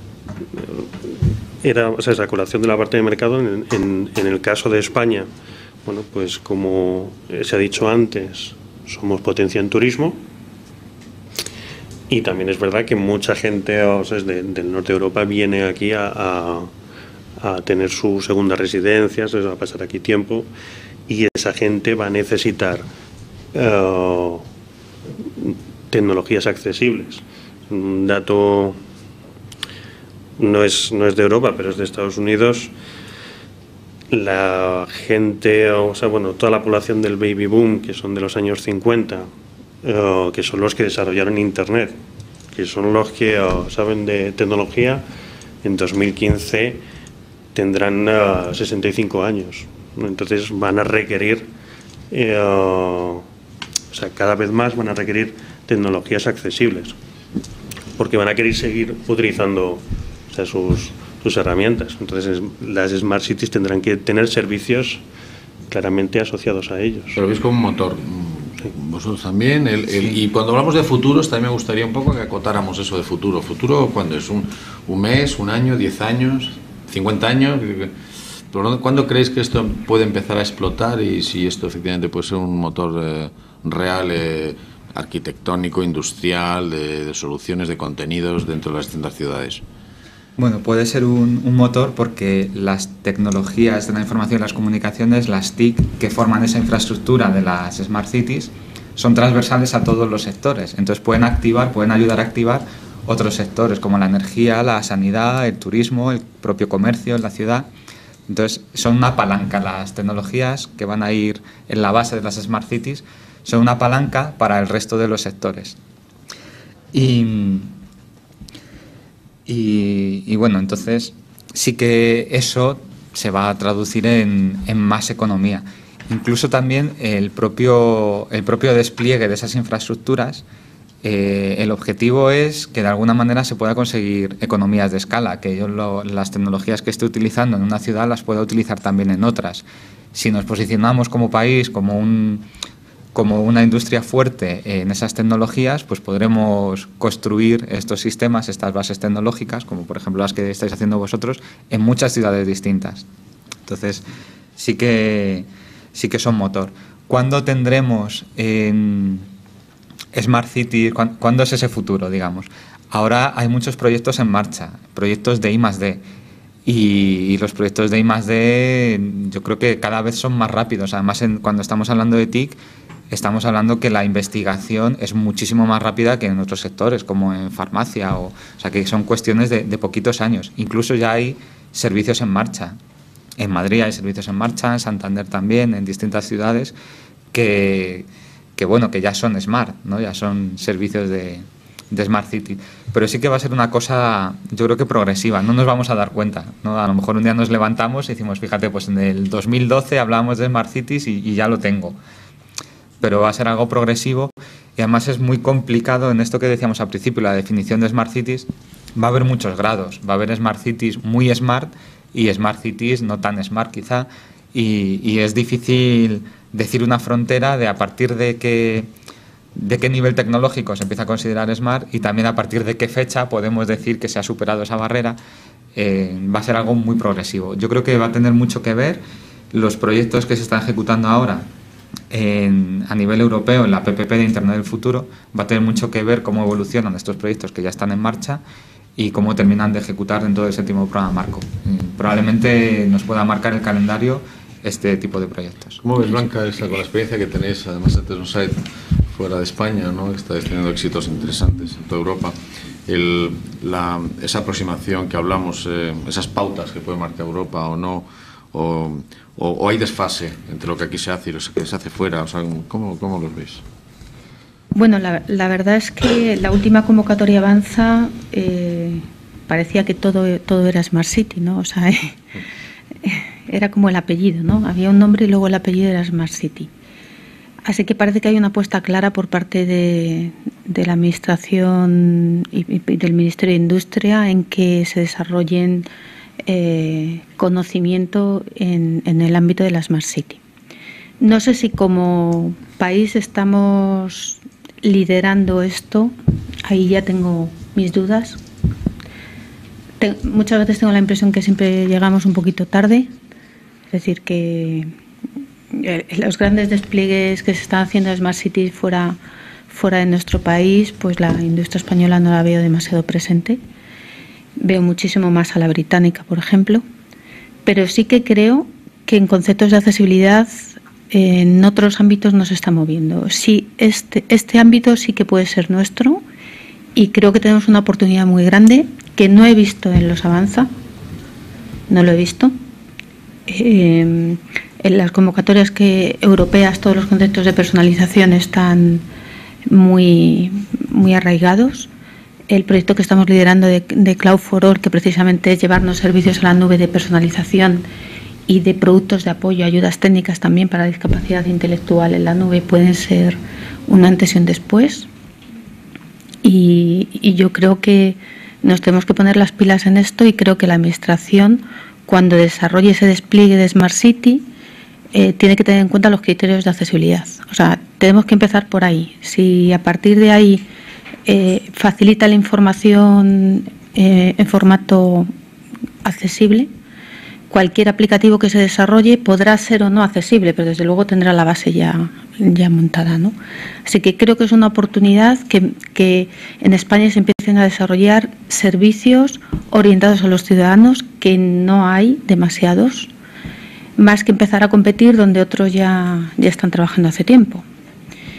era, o sea, esa colación de la parte de mercado, en, en, en el caso de España, bueno, pues como se ha dicho antes, somos potencia en turismo, y también es verdad que mucha gente, o sea, de, del norte de Europa viene aquí a, a a tener su segunda residencia, se va a pasar aquí tiempo, y esa gente va a necesitar uh, tecnologías accesibles. Un dato no es, no es de Europa, pero es de Estados Unidos. La gente, o sea, bueno, toda la población del baby boom, que son de los años cincuenta, uh, que son los que desarrollaron Internet, que son los que uh, saben de tecnología, en dos mil quince tendrán uh, sesenta y cinco años, ¿no? Entonces van a requerir, eh, uh, o sea, cada vez más van a requerir tecnologías accesibles, porque van a querer seguir utilizando, o sea, sus, sus herramientas. Entonces las Smart Cities tendrán que tener servicios claramente asociados a ellos. Pero veis como un motor. Sí. Vosotros también. El, el, sí. Y cuando hablamos de futuros, también me gustaría un poco que acotáramos eso de futuro. ¿Futuro cuándo es? ¿Un, un mes, un año, diez años? cincuenta años, ¿cuándo creéis que esto puede empezar a explotar y si esto efectivamente puede ser un motor eh, real, eh, arquitectónico, industrial, de, de soluciones de contenidos dentro de las distintas ciudades? Bueno, puede ser un, un motor porque las tecnologías de la información y las comunicaciones, las T I C, que forman esa infraestructura de las Smart Cities, son transversales a todos los sectores. Entonces pueden activar, pueden ayudar a activar otros sectores como la energía, la sanidad, el turismo, el propio comercio en la ciudad. Entonces, son una palanca. Las tecnologías que van a ir en la base de las Smart Cities son una palanca para el resto de los sectores. Y, y, y bueno, entonces sí que eso se va a traducir en, en más economía. Incluso también el propio, el propio despliegue de esas infraestructuras, eh, el objetivo es que de alguna manera se pueda conseguir economías de escala, que yo lo, las tecnologías que esté utilizando en una ciudad las pueda utilizar también en otras. Si nos posicionamos como país, como, un, como una industria fuerte en esas tecnologías, pues podremos construir estos sistemas, estas bases tecnológicas, como por ejemplo las que estáis haciendo vosotros, en muchas ciudades distintas. Entonces, sí que, sí que son motor. ¿Cuándo tendremos en Smart City? ¿Cuándo es ese futuro, digamos? Ahora hay muchos proyectos en marcha, proyectos de I más D. Y los proyectos de I más D yo creo que cada vez son más rápidos. Además, en, cuando estamos hablando de T I C, estamos hablando que la investigación es muchísimo más rápida que en otros sectores, como en farmacia. O, o sea, que son cuestiones de, de poquitos años. Incluso ya hay servicios en marcha. En Madrid hay servicios en marcha, en Santander también, en distintas ciudades, que, que bueno, que ya son smart, ¿no? Ya son servicios de, de Smart City. Pero sí que va a ser una cosa, yo creo que progresiva, no nos vamos a dar cuenta, ¿no? A lo mejor un día nos levantamos y decimos, fíjate, pues en el dos mil doce hablábamos de Smart Cities y, y ya lo tengo. Pero va a ser algo progresivo y además es muy complicado en esto que decíamos al principio, la definición de Smart Cities. Va a haber muchos grados, va a haber Smart Cities muy smart y Smart Cities no tan smart quizá, y, y es difícil decir una frontera de a partir de qué, de qué nivel tecnológico se empieza a considerar smart y también a partir de qué fecha podemos decir que se ha superado esa barrera. Eh, va a ser algo muy progresivo. Yo creo que va a tener mucho que ver los proyectos que se están ejecutando ahora en, a nivel europeo en la P P P de Internet del Futuro. Va a tener mucho que ver cómo evolucionan estos proyectos que ya están en marcha y cómo terminan de ejecutar dentro del séptimo programa marco. Probablemente nos pueda marcar el calendario este tipo de proyectos. ¿Cómo ves, Blanca, esta, con la experiencia que tenéis, además de Tesonsite fuera de España, ¿no? Estáis teniendo éxitos interesantes en toda Europa, el, la, esa aproximación que hablamos, eh, esas pautas que puede marcar Europa o no, o, o, o hay desfase entre lo que aquí se hace y lo que se hace fuera? O sea, ¿cómo, cómo los veis? Bueno, la, la verdad es que la última convocatoria Avanza eh, parecía que todo, todo era Smart City, ¿no? O sea, eh, era como el apellido, ¿no? Había un nombre y luego el apellido era Smart City. Así que parece que hay una apuesta clara por parte de, de la Administración y, y del Ministerio de Industria en que se desarrollen eh, conocimiento en, en el ámbito de la Smart City. No sé si como país estamos liderando esto, ahí ya tengo mis dudas. Te, muchas veces tengo la impresión que siempre llegamos un poquito tarde, es decir, que los grandes despliegues que se están haciendo de Smart Cities fuera, fuera de nuestro país, pues la industria española no la veo demasiado presente. Veo muchísimo más a la británica, por ejemplo, pero sí que creo que en conceptos de accesibilidad en otros ámbitos no se está moviendo. Sí, este, este ámbito sí que puede ser nuestro y creo que tenemos una oportunidad muy grande que no he visto en los Avanza, no lo he visto. Eh, en las convocatorias que europeas, todos los conceptos de personalización están muy, muy arraigados. El proyecto que estamos liderando de, de Cloud for All, que precisamente es llevarnos servicios a la nube de personalización y de productos de apoyo, ayudas técnicas también para discapacidad intelectual en la nube, pueden ser un antes y un después. Y, y yo creo que nos tenemos que poner las pilas en esto y creo que la Administración, cuando desarrolle ese despliegue de Smart City, eh, tiene que tener en cuenta los criterios de accesibilidad. O sea, tenemos que empezar por ahí. Si a partir de ahí eh, facilita la información eh, en formato accesible, cualquier aplicativo que se desarrolle podrá ser o no accesible, pero desde luego tendrá la base ya, ya montada, ¿no? Así que creo que es una oportunidad que, que en España se empiecen a desarrollar servicios orientados a los ciudadanos, que no hay demasiados, más que empezar a competir donde otros ya, ya están trabajando hace tiempo.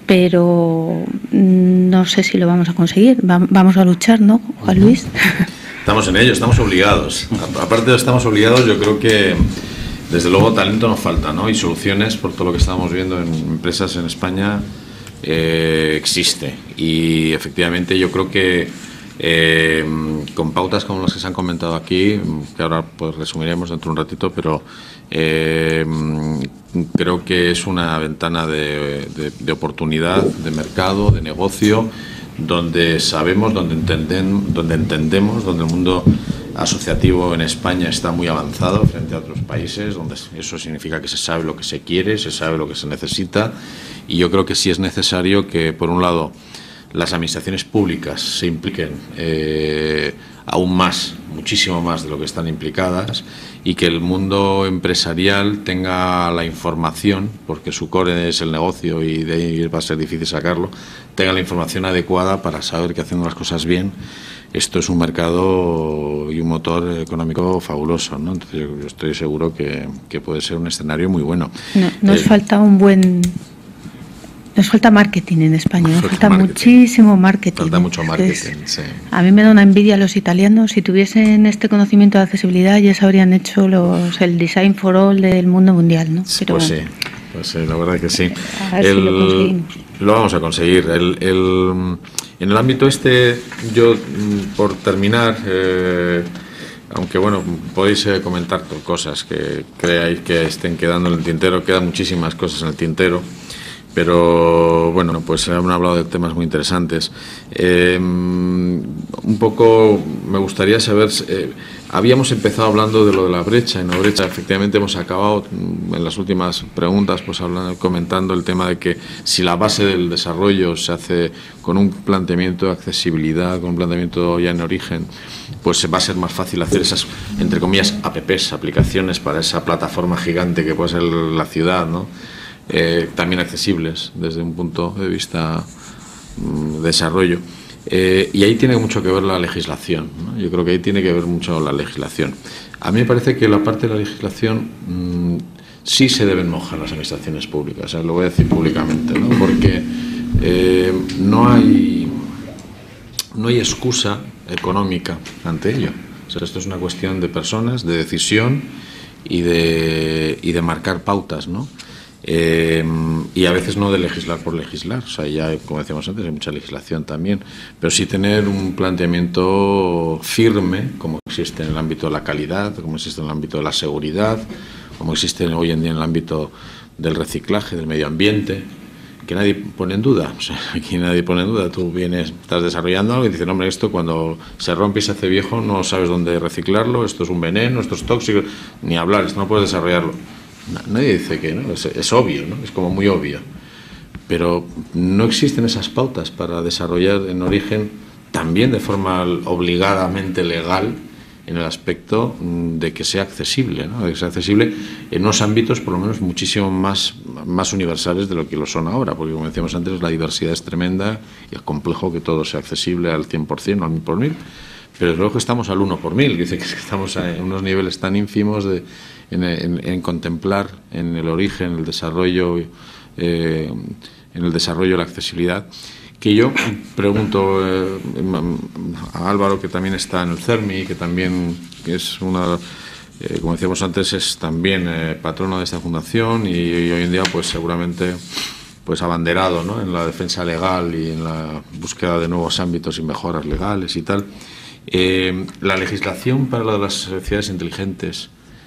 pero no sé si lo vamos a conseguir. Va, vamos a luchar, ¿no, Juan Luis? Estamos en ello, estamos obligados. Aparte de estamos obligados, yo creo que desde luego talento nos falta, ¿no? Y soluciones, por todo lo que estamos viendo en empresas en España, eh, existe. Y efectivamente yo creo que eh, con pautas como las que se han comentado aquí, que ahora pues resumiremos dentro de un ratito, pero eh, creo que es una ventana de, de, de oportunidad, de mercado, de negocio, donde sabemos, donde, entenden, donde entendemos, donde el mundo asociativo en España está muy avanzado frente a otros países, donde eso significa que se sabe lo que se quiere, se sabe lo que se necesita, y yo creo que sí es necesario que, por un lado, las administraciones públicas se impliquen eh, aún más, muchísimo más de lo que están implicadas, y que el mundo empresarial tenga la información, porque su core es el negocio y de ahí va a ser difícil sacarlo, tenga la información adecuada para saber que haciendo las cosas bien, esto es un mercado y un motor económico fabuloso, ¿no? Entonces yo, yo estoy seguro que, que puede ser un escenario muy bueno. No, nos eh, falta un buen... Nos falta marketing en España, nos falta, falta marketing. muchísimo marketing. Falta mucho marketing, es, sí. A mí me da una envidia los italianos. Si tuviesen este conocimiento de accesibilidad, ya se habrían hecho los el Design for All del mundo mundial, ¿no? Pero, pues sí, pues sí, la verdad que sí. A ver el, si lo conseguimos. Lo vamos a conseguir. El, el, en el ámbito este, yo, por terminar, eh, aunque bueno, podéis eh, comentar cosas que creáis que estén quedando en el tintero, quedan muchísimas cosas en el tintero. Pero bueno, pues han hablado de temas muy interesantes. Eh, un poco me gustaría saber, eh, habíamos empezado hablando de lo de la brecha, y en la brecha efectivamente hemos acabado en las últimas preguntas pues hablando, comentando el tema de que si la base del desarrollo se hace con un planteamiento de accesibilidad, con un planteamiento ya en origen, pues va a ser más fácil hacer esas, entre comillas, apps, aplicaciones para esa plataforma gigante que puede ser la ciudad, ¿no? Eh, también accesibles desde un punto de vista de desarrollo, eh, y ahí tiene mucho que ver la legislación, ¿no? Yo creo que ahí tiene que ver mucho la legislación. A mí me parece que la parte de la legislación mmm, sí se deben mojar las administraciones públicas, o sea, lo voy a decir públicamente, ¿no? Porque eh, no hay no hay excusa económica ante ello. O sea, esto es una cuestión de personas, de decisión y de, y de marcar pautas, ¿no? Eh, y a veces no de legislar por legislar, o sea, ya como decíamos antes hay mucha legislación también, pero sí tener un planteamiento firme como existe en el ámbito de la calidad, como existe en el ámbito de la seguridad, como existe hoy en día en el ámbito del reciclaje, del medio ambiente, que nadie pone en duda. O sea, aquí nadie pone en duda. Tú vienes, estás desarrollando algo y dices, hombre, esto cuando se rompe y se hace viejo no sabes dónde reciclarlo, esto es un veneno, esto es tóxico, ni hablar, esto no puedes desarrollarlo. Nadie dice que no, es, es obvio, ¿no? Es como muy obvio, pero no existen esas pautas para desarrollar en origen también de forma obligadamente legal en el aspecto de que sea accesible, ¿no? De que sea accesible en unos ámbitos por lo menos muchísimo más, más universales de lo que lo son ahora, porque como decíamos antes la diversidad es tremenda y es complejo que todo sea accesible al cien por cien o al mil por mil. Pero luego estamos al uno por mil, dice que estamos en unos niveles tan ínfimos de, en, en, en contemplar en el origen, el desarrollo, eh, en el desarrollo la accesibilidad, que yo pregunto eh, a Álvaro, que también está en el CERMI, que también es una, eh, como decíamos antes, es también eh, patrono de esta fundación y, y hoy en día pues seguramente pues abanderado, ¿no?, en la defensa legal y en la búsqueda de nuevos ámbitos y mejoras legales y tal. Eh, la legislación para la de las ciudades inteligentes,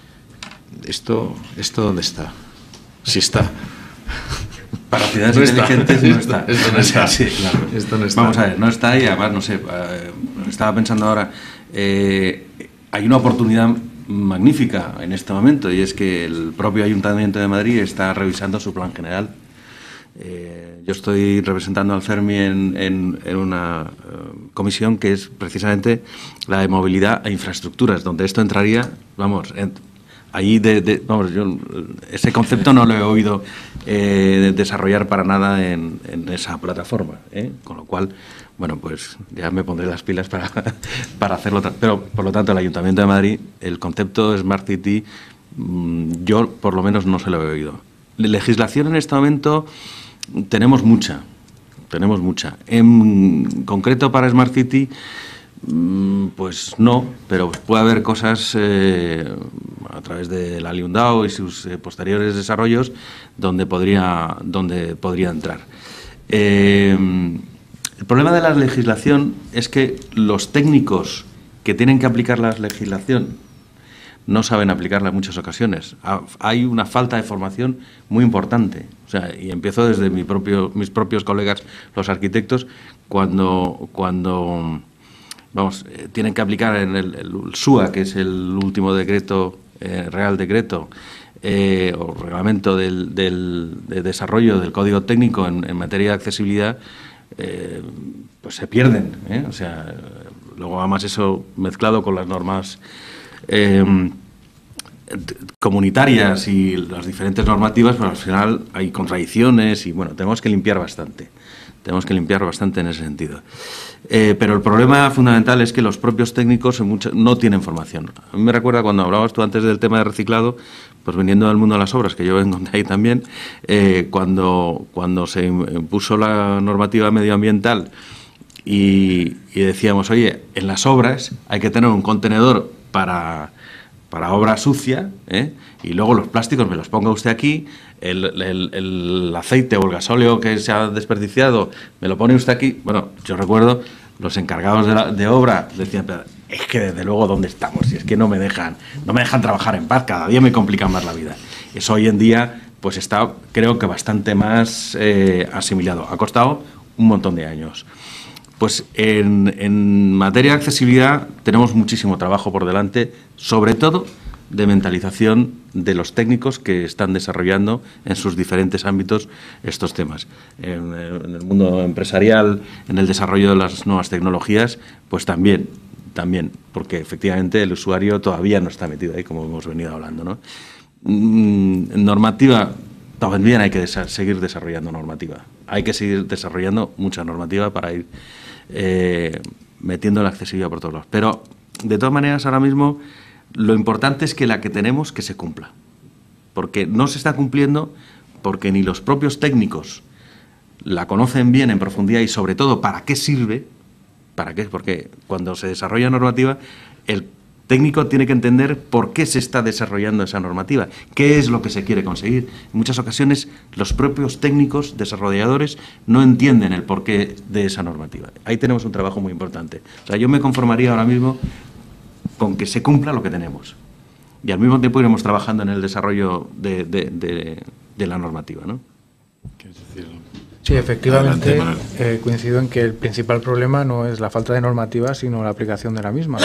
¿esto, esto dónde está? Si está. Para ciudades no inteligentes está. no está. Esto, esto no está. Sí, claro. Esto no está. Vamos a ver, no está y además, no sé, eh, estaba pensando ahora, eh, hay una oportunidad magnífica en este momento y es que el propio Ayuntamiento de Madrid está revisando su plan general. Eh, yo estoy representando al CERMI en, en, en una uh, comisión que es precisamente la de movilidad e infraestructuras, donde esto entraría, vamos, en, ahí de, de, vamos, yo ese concepto no lo he oído eh, desarrollar para nada en, en esa plataforma, ¿eh? Con lo cual, bueno, pues ya me pondré las pilas para, para hacerlo. Pero, por lo tanto, el Ayuntamiento de Madrid, el concepto Smart City, mmm, yo por lo menos no se lo he oído. La legislación en este momento tenemos mucha, tenemos mucha. En concreto para Smart City, pues no, pero puede haber cosas eh, a través de la Liundao y sus eh, posteriores desarrollos donde podría, donde podría entrar. Eh, el problema de la legislación es que los técnicos que tienen que aplicar la legislación no saben aplicarla en muchas ocasiones. Hay una falta de formación muy importante. O sea, y empiezo desde mi propio, mis propios colegas, los arquitectos, cuando, cuando vamos, eh, tienen que aplicar en el, el S U A, que es el último decreto, eh, Real Decreto, eh, o reglamento del, del de desarrollo del Código Técnico en, en materia de accesibilidad, eh, pues se pierden, ¿eh? O sea, luego además eso mezclado con las normas Eh, comunitarias y las diferentes normativas, pues al final hay contradicciones y bueno, tenemos que limpiar bastante, tenemos que limpiar bastante en ese sentido. Eh, pero el problema fundamental es que los propios técnicos en mucho, no tienen formación. A mí me recuerda cuando hablabas tú antes del tema de reciclado, pues viniendo del mundo de las obras, que yo vengo de ahí también, eh, cuando, cuando se impuso la normativa medioambiental y, y decíamos, oye, en las obras hay que tener un contenedor para, para obra sucia, ¿eh? Y luego los plásticos me los ponga usted aquí, el, el, el aceite o el gasóleo que se ha desperdiciado me lo pone usted aquí. Bueno, yo recuerdo los encargados de, la, de obra decían, es que desde luego ¿dónde estamos? Si es que no me dejan, no me dejan trabajar en paz, cada día me complican más la vida. Eso hoy en día pues está, creo que bastante más eh, asimilado. Ha costado un montón de años. Pues en, en materia de accesibilidad tenemos muchísimo trabajo por delante, sobre todo de mentalización de los técnicos que están desarrollando en sus diferentes ámbitos estos temas. En, en el mundo empresarial, en el desarrollo de las nuevas tecnologías, pues también, también, porque efectivamente el usuario todavía no está metido ahí, como hemos venido hablando, ¿no? Mm, normativa, también hay que desa- seguir desarrollando normativa. Hay que seguir desarrollando mucha normativa para ir Eh, metiendo la accesibilidad por todos lados. Pero, de todas maneras, ahora mismo lo importante es que la que tenemos que se cumpla. Porque no se está cumpliendo porque ni los propios técnicos la conocen bien en profundidad y, sobre todo, para qué sirve. ¿Para qué? Porque cuando se desarrolla normativa, el técnico tiene que entender por qué se está desarrollando esa normativa, qué es lo que se quiere conseguir. En muchas ocasiones los propios técnicos desarrolladores no entienden el porqué de esa normativa. Ahí tenemos un trabajo muy importante. O sea, yo me conformaría ahora mismo con que se cumpla lo que tenemos y al mismo tiempo iremos trabajando en el desarrollo de, de, de, de la normativa, ¿no? Sí, efectivamente, eh, coincido en que el principal problema no es la falta de normativa, sino la aplicación de la misma.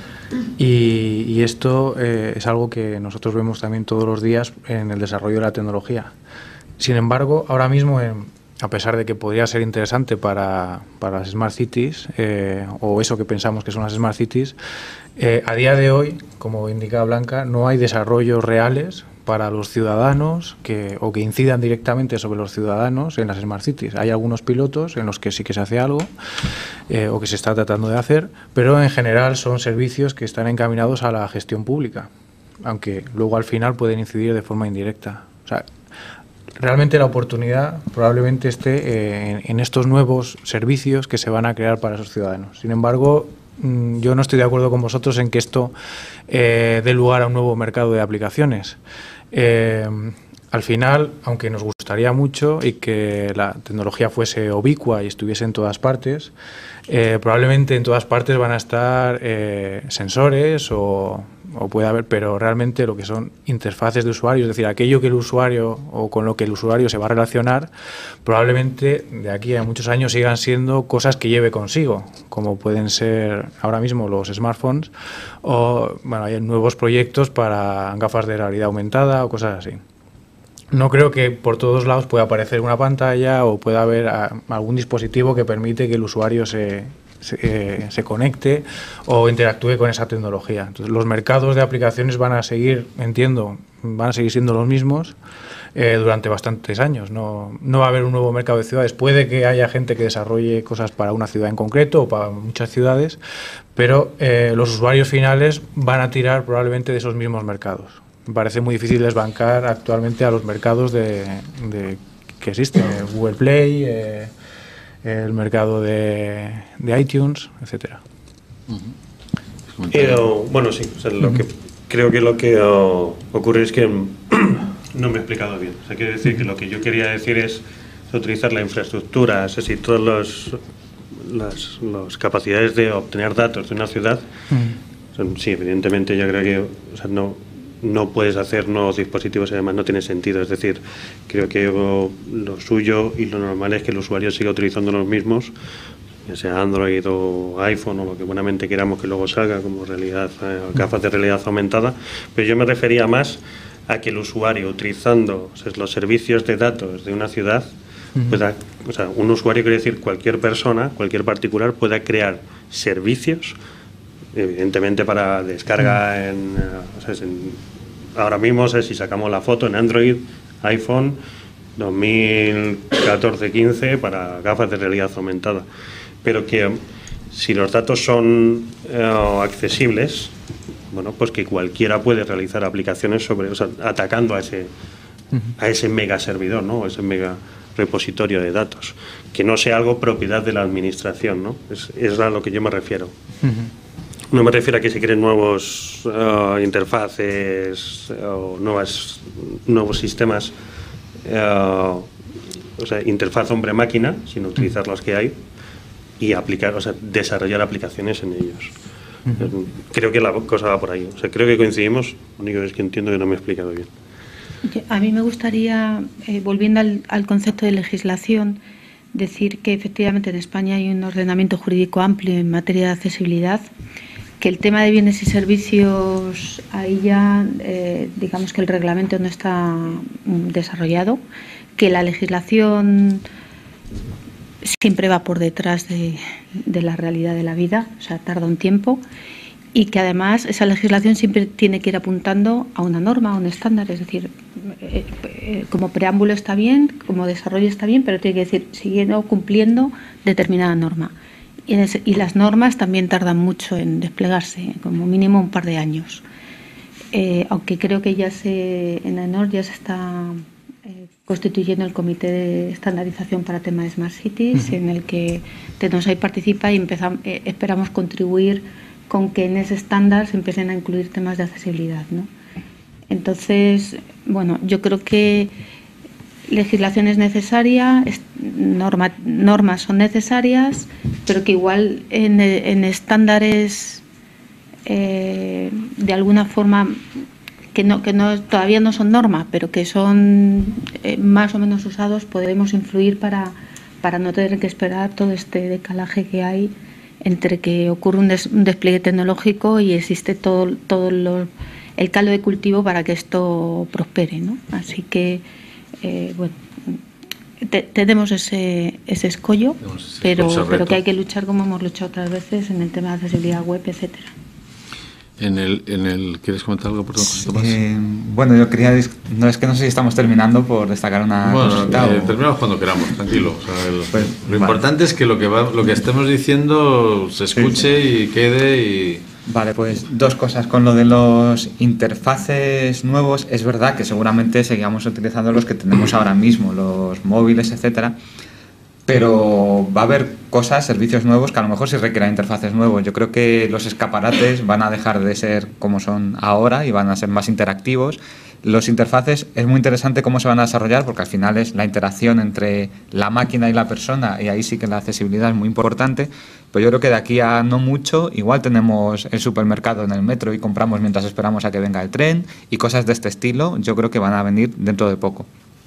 Y, y esto eh, es algo que nosotros vemos también todos los días en el desarrollo de la tecnología. Sin embargo, ahora mismo, eh, a pesar de que podría ser interesante para, para las Smart Cities, eh, o eso que pensamos que son las Smart Cities, eh, a día de hoy, como indica Blanca, no hay desarrollos reales para los ciudadanos que, o que incidan directamente sobre los ciudadanos en las Smart Cities. Hay algunos pilotos en los que sí que se hace algo eh, o que se está tratando de hacer, pero en general son servicios que están encaminados a la gestión pública, aunque luego al final pueden incidir de forma indirecta. O sea, realmente la oportunidad probablemente esté eh, en, en estos nuevos servicios que se van a crear para esos ciudadanos. Sin embargo, yo no estoy de acuerdo con vosotros en que esto eh, dé lugar a un nuevo mercado de aplicaciones. Eh, al final, aunque nos gustaría mucho y que la tecnología fuese ubicua y estuviese en todas partes, eh, probablemente en todas partes van a estar eh, sensores o, o puede haber, pero realmente lo que son interfaces de usuario, es decir, aquello que el usuario o con lo que el usuario se va a relacionar, probablemente de aquí a muchos años sigan siendo cosas que lleve consigo, como pueden ser ahora mismo los smartphones o bueno, hay nuevos proyectos para gafas de realidad aumentada o cosas así. No creo que por todos lados pueda aparecer una pantalla o pueda haber a, algún dispositivo que permite que el usuario se, se, eh, se conecte o interactúe con esa tecnología. Entonces, los mercados de aplicaciones van a seguir, entiendo, van a seguir siendo los mismos eh, durante bastantes años. No, no va a haber un nuevo mercado de ciudades. Puede que haya gente que desarrolle cosas para una ciudad en concreto o para muchas ciudades, pero eh, los usuarios finales van a tirar probablemente de esos mismos mercados. Me parece muy difícil desbancar actualmente a los mercados de, de, que existen, Google Play, eh, el mercado de, de iTunes, etcétera. Uh-huh. Pero, bueno, sí, o sea, lo uh-huh. que creo que lo que uh, ocurre es que no me he explicado bien. O sea, quiero decir uh-huh. que lo que yo quería decir es utilizar la infraestructura, es decir, todas los, las los capacidades de obtener datos de una ciudad. Uh-huh. Son, sí, evidentemente yo creo que o sea, no, no puedes hacer nuevos dispositivos y además no tiene sentido. Es decir, creo que lo, lo suyo y lo normal es que el usuario siga utilizando los mismos, ya sea Android o iPhone o lo que buenamente queramos que luego salga como realidad, eh, gafas de realidad aumentada, pero yo me refería más a que el usuario utilizando o sea, los servicios de datos de una ciudad, uh-huh. pueda, o sea, un usuario quiere decir cualquier persona, cualquier particular pueda crear servicios, evidentemente para descarga uh-huh. en, o sea, en, ahora mismo, o sea, si sacamos la foto en Android, iPhone, dos mil catorce quince para gafas de realidad aumentada. Pero que si los datos son eh, accesibles, bueno, pues que cualquiera puede realizar aplicaciones sobre, o sea, atacando a ese, uh-huh. a ese mega servidor, ¿no? Ese mega repositorio de datos, que no sea algo propiedad de la administración, ¿no? Es, es a lo que yo me refiero. Uh-huh. No me refiero a que se creen nuevos uh, interfaces o nuevas, nuevos sistemas, uh, o sea, interfaz hombre-máquina, sino utilizar los que hay y aplicar, o sea, desarrollar aplicaciones en ellos. Uh-huh. Creo que la cosa va por ahí. O sea, creo que coincidimos. Lo único es que entiendo que no me he explicado bien. A mí me gustaría, eh, volviendo al, al concepto de legislación, decir que efectivamente en España hay un ordenamiento jurídico amplio en materia de accesibilidad, que el tema de bienes y servicios, ahí ya eh, digamos que el reglamento no está desarrollado, que la legislación siempre va por detrás de, de la realidad de la vida, o sea, tarda un tiempo, y que además esa legislación siempre tiene que ir apuntando a una norma, a un estándar, es decir, eh, eh, como preámbulo está bien, como desarrollo está bien, pero tiene que decir, siguiendo cumpliendo determinada norma. Y, en ese, y las normas también tardan mucho en desplegarse, como mínimo un par de años. Eh, aunque creo que ya se, en AENOR ya se está eh, constituyendo el comité de estandarización para temas de Smart Cities, uh-huh. en el que TecnoSite participa y empezamos, eh, esperamos contribuir con que en ese estándar se empiecen a incluir temas de accesibilidad, ¿no? Entonces, bueno, yo creo que legislación es necesaria, norma, normas son necesarias, pero que igual en, en estándares eh, de alguna forma que no que no todavía no son norma, pero que son eh, más o menos usados, podemos influir para, para no tener que esperar todo este decalaje que hay entre que ocurre un, des, un despliegue tecnológico y existe todo, todo lo, el caldo de cultivo para que esto prospere, ¿no? Así que, eh, bueno, te, tenemos ese, ese escollo, tenemos ese pero, escollo pero que hay que luchar como hemos luchado otras veces en el tema de accesibilidad web, etcétera. En el, en el, ¿quieres comentar algo por favor, Tomás? Eh, bueno, yo quería, no es que no sé si estamos terminando por destacar una bueno, cosita. Eh, o... terminamos cuando queramos, tranquilo. O sea, el, pues, lo vale. importante es que lo que va, lo que estemos diciendo se escuche sí, sí. y quede y... Vale, pues dos cosas. Con lo de los interfaces nuevos, es verdad que seguramente seguimos utilizando los que tenemos ahora mismo, los móviles, etcétera. Pero va a haber cosas, servicios nuevos que a lo mejor sí requieran interfaces nuevos. Yo creo que los escaparates van a dejar de ser como son ahora y van a ser más interactivos. Los interfaces es muy interesante cómo se van a desarrollar porque al final es la interacción entre la máquina y la persona y ahí sí que la accesibilidad es muy importante. Pero yo creo que de aquí a no mucho igual tenemos el supermercado en el metro y compramos mientras esperamos a que venga el tren y cosas de este estilo. Yo creo que van a venir dentro de poco.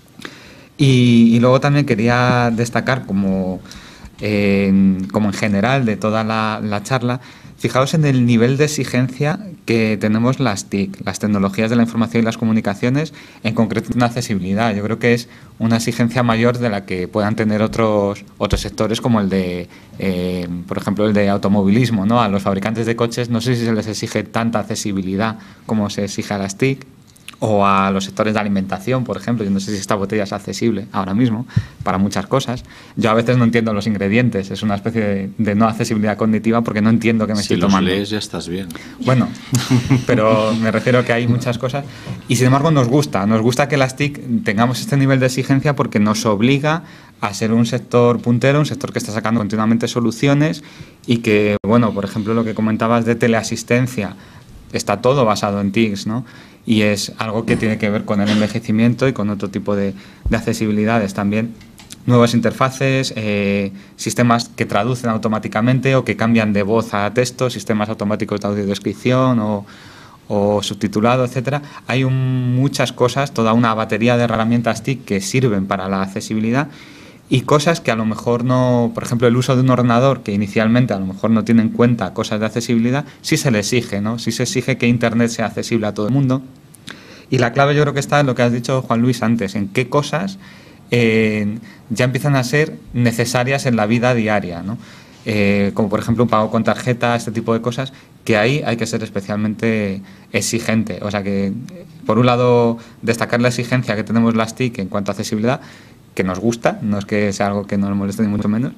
Y, y luego también quería destacar como, eh, como en general de toda la, la charla, fijaos en el nivel de exigencia que tenemos las T I C, las tecnologías de la información y las comunicaciones, en concreto en accesibilidad. Yo creo que es una exigencia mayor de la que puedan tener otros, otros sectores como el de, eh, por ejemplo, el de automovilismo, ¿no? A los fabricantes de coches no sé si se les exige tanta accesibilidad como se exige a las T I C. o a los sectores de alimentación, por ejemplo. Yo no sé si esta botella es accesible ahora mismo para muchas cosas. Yo a veces no entiendo los ingredientes, es una especie de, de no accesibilidad cognitiva porque no entiendo qué me si estoy tomando. Si los lees ya estás bien. Bueno, pero me refiero a que hay muchas cosas y sin embargo nos gusta, nos gusta que las T I C tengamos este nivel de exigencia porque nos obliga a ser un sector puntero, un sector que está sacando continuamente soluciones y que, bueno, por ejemplo, lo que comentabas de teleasistencia, está todo basado en T I Cs, ¿no? Y es algo que tiene que ver con el envejecimiento y con otro tipo de, de accesibilidades también. Nuevas interfaces, eh, sistemas que traducen automáticamente o que cambian de voz a texto, sistemas automáticos de audiodescripción o, o subtitulado, etcétera. Hay un, muchas cosas, toda una batería de herramientas T I C que sirven para la accesibilidad y cosas que a lo mejor no, por ejemplo, el uso de un ordenador que inicialmente a lo mejor no tiene en cuenta cosas de accesibilidad, sí se le exige, ¿no? Sí se exige que Internet sea accesible a todo el mundo. Y la clave yo creo que está en lo que has dicho, Juan Luis, antes, en qué cosas eh, ya empiezan a ser necesarias en la vida diaria, ¿no? Eh, como por ejemplo un pago con tarjeta, este tipo de cosas, que ahí hay que ser especialmente exigente. O sea que, por un lado, destacar la exigencia que tenemos las T I C en cuanto a accesibilidad, que nos gusta, no es que sea algo que nos moleste ni mucho menos,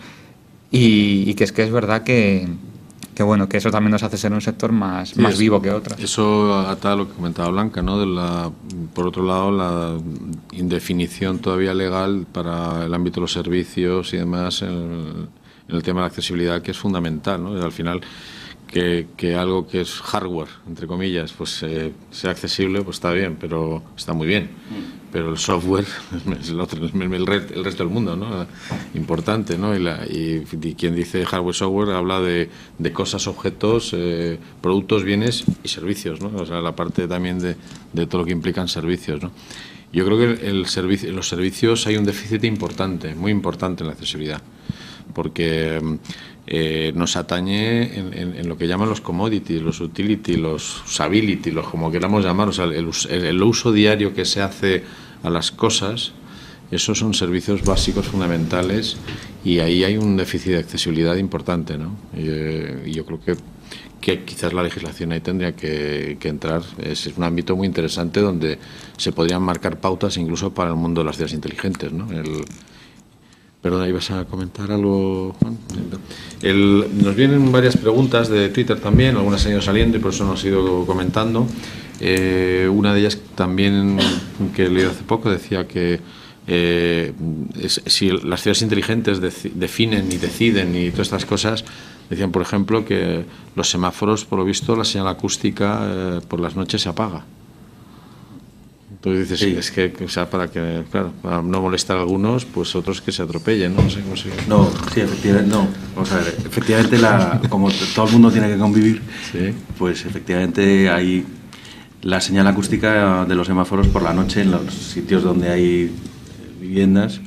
y, y que es que es verdad que, que bueno, que eso también nos hace ser un sector más, sí, más es, vivo que otros. Eso ata a lo que comentaba Blanca, ¿no? De la, por otro lado, la indefinición todavía legal para el ámbito de los servicios y demás en el, en el tema de la accesibilidad, que es fundamental, ¿no? Y al final, que, que algo que es hardware, entre comillas, pues eh, sea accesible, pues está bien, pero está muy bien. Pero el software es el, otro, el, el resto del mundo, ¿no? Importante, ¿no? Y, la, y, y quien dice hardware, software, habla de, de cosas, objetos, eh, productos, bienes y servicios, ¿no? O sea, la parte también de, de todo lo que implican servicios, ¿no? Yo creo que el servicio, en los servicios hay un déficit importante, muy importante en la accesibilidad, porque eh, nos atañe en, en, en lo que llaman los commodities, los utility, los usability, los como queramos llamar, o sea, el, el, el uso diario que se hace a las cosas. Esos son servicios básicos fundamentales y ahí hay un déficit de accesibilidad importante, ¿no? Y, eh, y yo creo que, que quizás la legislación ahí tendría que, que entrar. Es, es un ámbito muy interesante donde se podrían marcar pautas incluso para el mundo de las ciudades inteligentes, ¿no? El, Perdona, ¿ibas a comentar algo, Juan? El, nos vienen varias preguntas de Twitter también, algunas han ido saliendo y por eso nos he ido comentando. Eh, una de ellas también, que he leído hace poco, decía que eh, es, si las ciudades inteligentes de, definen y deciden y todas estas cosas, decían, por ejemplo, que los semáforos, por lo visto, la señal acústica eh, por las noches se apaga. Entonces dices, sí, es que, o sea, para que, claro, para no molestar a algunos, pues otros que se atropellen, ¿no? No sé cómo se... No, sí, efectivamente, no. Vamos a ver, efectivamente, la, como todo el mundo tiene que convivir, sí, pues efectivamente hay la señal acústica de los semáforos por la noche en los sitios donde hay viviendas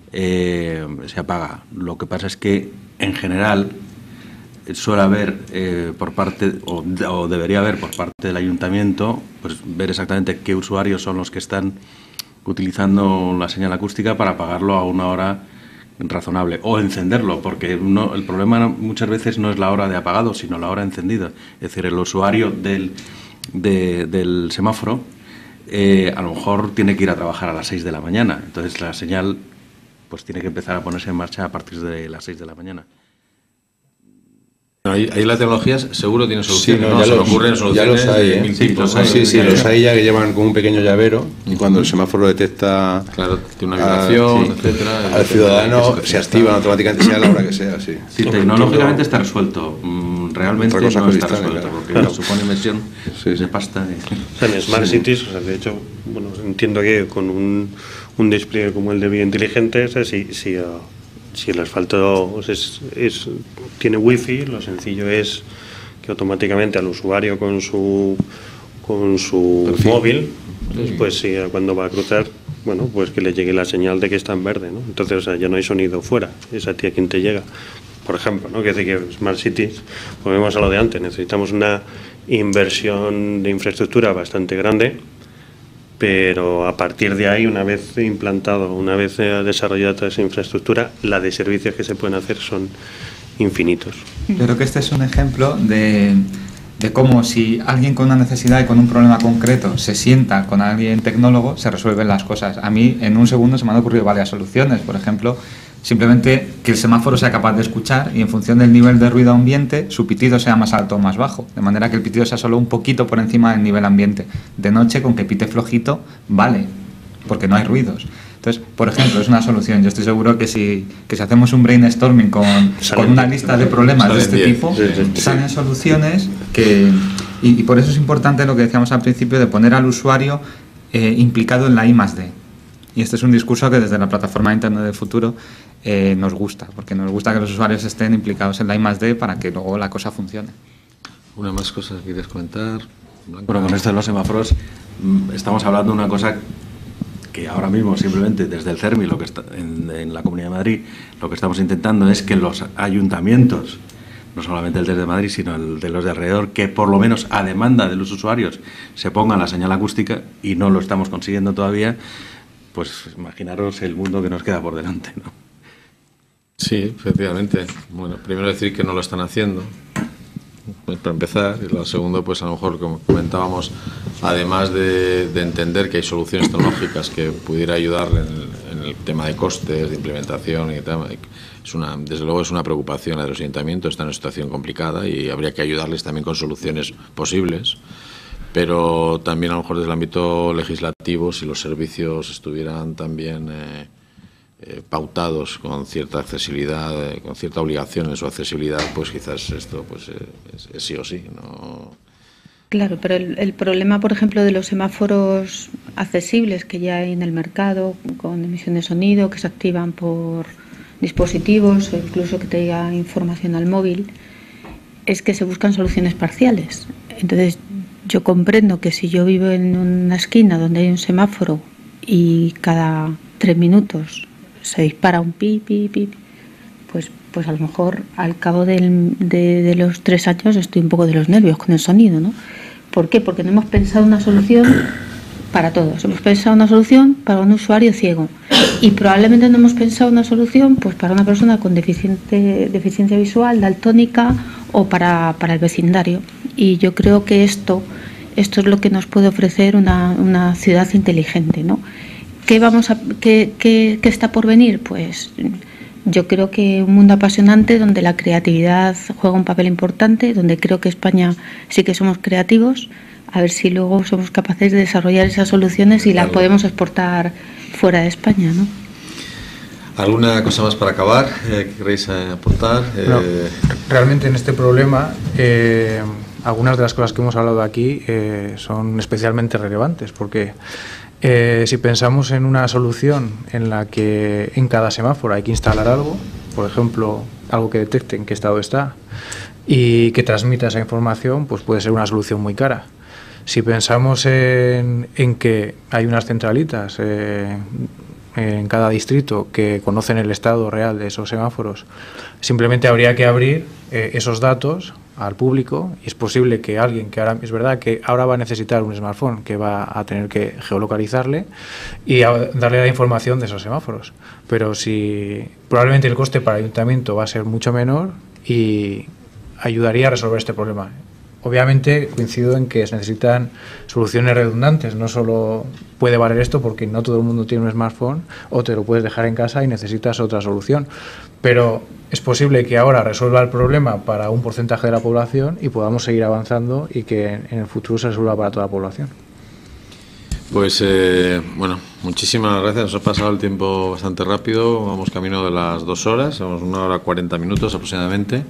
eh, se apaga. Lo que pasa es que, en general, suele haber eh, por parte, o, o debería haber por parte del ayuntamiento, pues ver exactamente qué usuarios son los que están utilizando la señal acústica para apagarlo a una hora razonable o encenderlo, porque uno, el problema muchas veces no es la hora de apagado, sino la hora encendida. Es decir, el usuario del, de, del semáforo eh, a lo mejor tiene que ir a trabajar a las seis de la mañana, entonces la señal pues tiene que empezar a ponerse en marcha a partir de las seis de la mañana. Ahí, ahí la tecnología seguro tiene soluciones, sí, no, ¿no? Ya Se los, ocurren soluciones ya los hay, de ¿eh? mil sí, tipos. Los hay, sí, sí, los hay ya que llevan como un pequeño llavero y cuando el semáforo detecta, claro, tiene una vibración, sí, etcétera, al ciudadano se activan automáticamente, sea la hora que sea. Sí, sí, tecnológicamente está resuelto. Realmente no está resuelto, claro, porque claro, supone inversión sí, sí. de pasta. De... O sea, en Smart sí. Cities, o sea, de hecho, bueno, entiendo que con un, un despliegue como el de Vía Inteligente, o sea, si, si, uh, si el asfalto es, es, tiene wifi, lo sencillo es que automáticamente al usuario con su con su Perfil. móvil, sí. pues sí, cuando va a cruzar, bueno, pues que le llegue la señal de que está en verde, ¿no? Entonces, o sea, ya no hay sonido fuera, es a ti a quien te llega. Por ejemplo, ¿no? Que dice que Smart Cities, volvemos a lo de antes, necesitamos una inversión de infraestructura bastante grande, pero a partir de ahí, una vez implantado, una vez desarrollada toda esa infraestructura, la de servicios que se pueden hacer son infinitos. Yo creo que este es un ejemplo de, de cómo si alguien con una necesidad y con un problema concreto se sienta con alguien tecnólogo, se resuelven las cosas. A mí en un segundo se me han ocurrido varias soluciones. Por ejemplo, simplemente que el semáforo sea capaz de escuchar y en función del nivel de ruido ambiente su pitido sea más alto o más bajo, de manera que el pitido sea solo un poquito por encima del nivel ambiente. De noche, con que pite flojito, vale, porque no hay ruidos. Entonces, por ejemplo, es una solución. Yo estoy seguro que si, que si hacemos un brainstorming con, con una lista de problemas de este tipo, salen soluciones que... Y, y por eso es importante lo que decíamos al principio de poner al usuario eh, implicado en la I más D. Y este es un discurso que desde la plataforma de Internet del Futuro eh, nos gusta, porque nos gusta que los usuarios estén implicados en la I más D para que luego la cosa funcione. ¿Una más cosa que quieres comentar, Blanca? Bueno, con esto de los semáforos estamos hablando de una cosa que ahora mismo simplemente desde el CERMI, lo que está en, en la Comunidad de Madrid, lo que estamos intentando es que los ayuntamientos, no solamente el de Madrid, sino el de los de alrededor, que por lo menos a demanda de los usuarios se pongan la señal acústica, y no lo estamos consiguiendo todavía. Pues imaginaros el mundo que nos queda por delante, ¿no? Sí, efectivamente. Bueno, primero decir que no lo están haciendo, pues para empezar, y lo segundo, pues a lo mejor, como comentábamos, además de, de entender que hay soluciones tecnológicas que pudiera ayudar en el, en el tema de costes, de implementación y tal, es una, desde luego es una preocupación la de los ayuntamientos, está en una situación complicada y habría que ayudarles también con soluciones posibles. Pero también a lo mejor desde el ámbito legislativo, si los servicios estuvieran también eh, eh, pautados con cierta accesibilidad, eh, con cierta obligación en su accesibilidad, pues quizás esto pues eh, es, es sí o sí, ¿no? Claro, pero el, el problema, por ejemplo, de los semáforos accesibles que ya hay en el mercado, con emisión de sonido, que se activan por dispositivos o incluso que te diga información al móvil, es que se buscan soluciones parciales. Entonces, yo comprendo que si yo vivo en una esquina donde hay un semáforo y cada tres minutos se dispara un pi, pi, pi, pues, pues a lo mejor al cabo del, de, de los tres años estoy un poco de los nervios con el sonido, ¿no? ¿Por qué? Porque no hemos pensado una solución para todos. Hemos pensado una solución para un usuario ciego y probablemente no hemos pensado una solución pues para una persona con deficiente, deficiencia visual, daltónica o para, para el vecindario. Y yo creo que esto, esto es lo que nos puede ofrecer una, una ciudad inteligente, ¿no? ¿Qué, vamos a, qué, qué, qué está por venir? Pues yo creo que un mundo apasionante donde la creatividad juega un papel importante, donde creo que España sí que somos creativos, a ver si luego somos capaces de desarrollar esas soluciones y las podemos exportar fuera de España, ¿no? ¿Alguna cosa más para acabar eh, que queréis eh, aportar? Eh... No, realmente en este problema eh, algunas de las cosas que hemos hablado aquí eh, son especialmente relevantes porque eh, si pensamos en una solución en la que en cada semáforo hay que instalar algo, por ejemplo, algo que detecte en qué estado está y que transmita esa información, pues puede ser una solución muy cara. Si pensamos en, en que hay unas centralitas eh, en cada distrito que conocen el estado real de esos semáforos, simplemente habría que abrir eh, esos datos al público y es posible que alguien que ahora, es verdad que ahora va a necesitar un smartphone que va a tener que geolocalizarle y a darle la información de esos semáforos, pero si probablemente el coste para el ayuntamiento va a ser mucho menor y ayudaría a resolver este problema. Obviamente coincido en que se necesitan soluciones redundantes, no solo puede valer esto porque no todo el mundo tiene un smartphone o te lo puedes dejar en casa y necesitas otra solución, pero es posible que ahora resuelva el problema para un porcentaje de la población y podamos seguir avanzando y que en el futuro se resuelva para toda la población. Pues eh, bueno, muchísimas gracias, nos ha pasado el tiempo bastante rápido, vamos camino de las dos horas, vamos una hora cuarenta minutos aproximadamente.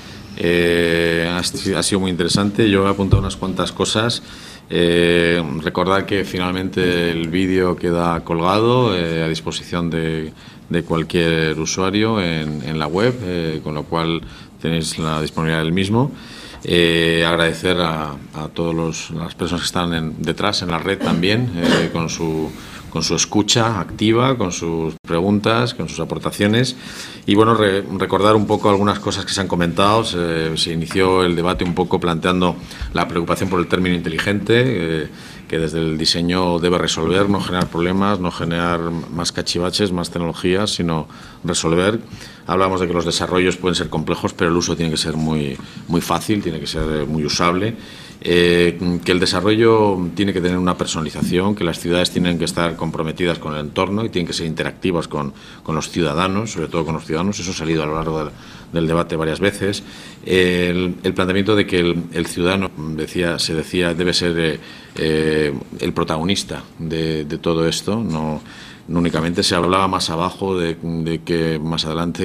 Eh, ha, ha sido muy interesante, yo he apuntado unas cuantas cosas. Eh, recordad que finalmente el vídeo queda colgado eh, a disposición de, de cualquier usuario en, en la web, eh, con lo cual tenéis la disponibilidad del mismo. Eh, agradecer a, a todas las personas que están en, detrás en la red también, eh, con su con su escucha activa, con sus preguntas, con sus aportaciones. Y bueno, re, recordar un poco algunas cosas que se han comentado. Se, se inició el debate un poco planteando la preocupación por el término inteligente, eh, que desde el diseño debe resolver, no generar problemas, no generar más cachivaches, más tecnologías, sino resolver. Hablamos de que los desarrollos pueden ser complejos, pero el uso tiene que ser muy, muy fácil, tiene que ser muy usable. Eh, que el desarrollo tiene que tener una personalización, que las ciudades tienen que estar comprometidas con el entorno y tienen que ser interactivas con, con los ciudadanos, sobre todo con los ciudadanos. Eso ha salido a lo largo del, del debate varias veces. Eh, el, el planteamiento de que el, el ciudadano, decía, se decía, debe ser eh, eh, el protagonista de, de todo esto, no... No únicamente se hablaba más abajo de, de que más adelante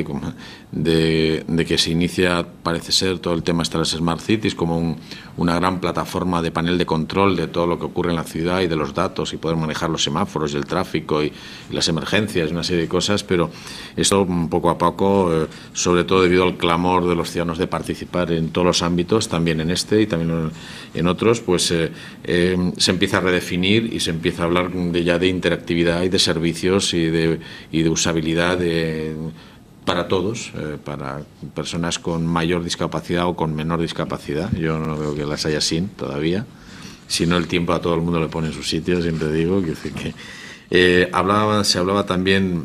de, de que se inicia, parece ser, todo el tema de las Smart Cities como un, una gran plataforma de panel de control de todo lo que ocurre en la ciudad y de los datos y poder manejar los semáforos y el tráfico y, y las emergencias y una serie de cosas, pero esto poco a poco, eh, sobre todo debido al clamor de los ciudadanos de participar en todos los ámbitos, también en este y también en, en otros, pues eh, eh, se empieza a redefinir y se empieza a hablar de, ya de interactividad y de servicios y de, y de usabilidad de, para todos, eh, para personas con mayor discapacidad o con menor discapacidad. Yo no veo que las haya sin todavía. Si no, el tiempo a todo el mundo le pone en su sitio, siempre digo. Que, que, eh, hablaba, se hablaba también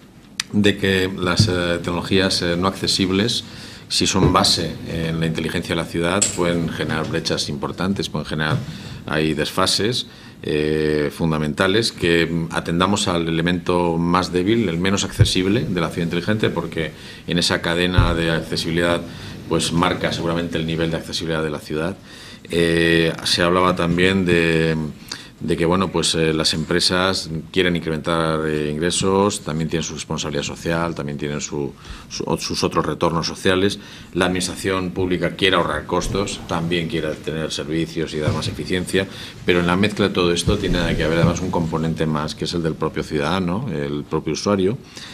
de que las eh, tecnologías eh, no accesibles, si son base en la inteligencia de la ciudad, pueden generar brechas importantes, pueden generar ahí desfases eh, fundamentales, que atendamos al elemento más débil, el menos accesible de la ciudad inteligente, porque en esa cadena de accesibilidad pues marca seguramente el nivel de accesibilidad de la ciudad. Eh, se hablaba también de... de que bueno, pues eh, las empresas quieren incrementar eh, ingresos, también tienen su responsabilidad social, también tienen su, su, sus otros retornos sociales. La administración pública quiere ahorrar costos, también quiere tener servicios y dar más eficiencia, pero en la mezcla de todo esto tiene que haber además un componente más, que es el del propio ciudadano, el propio usuario,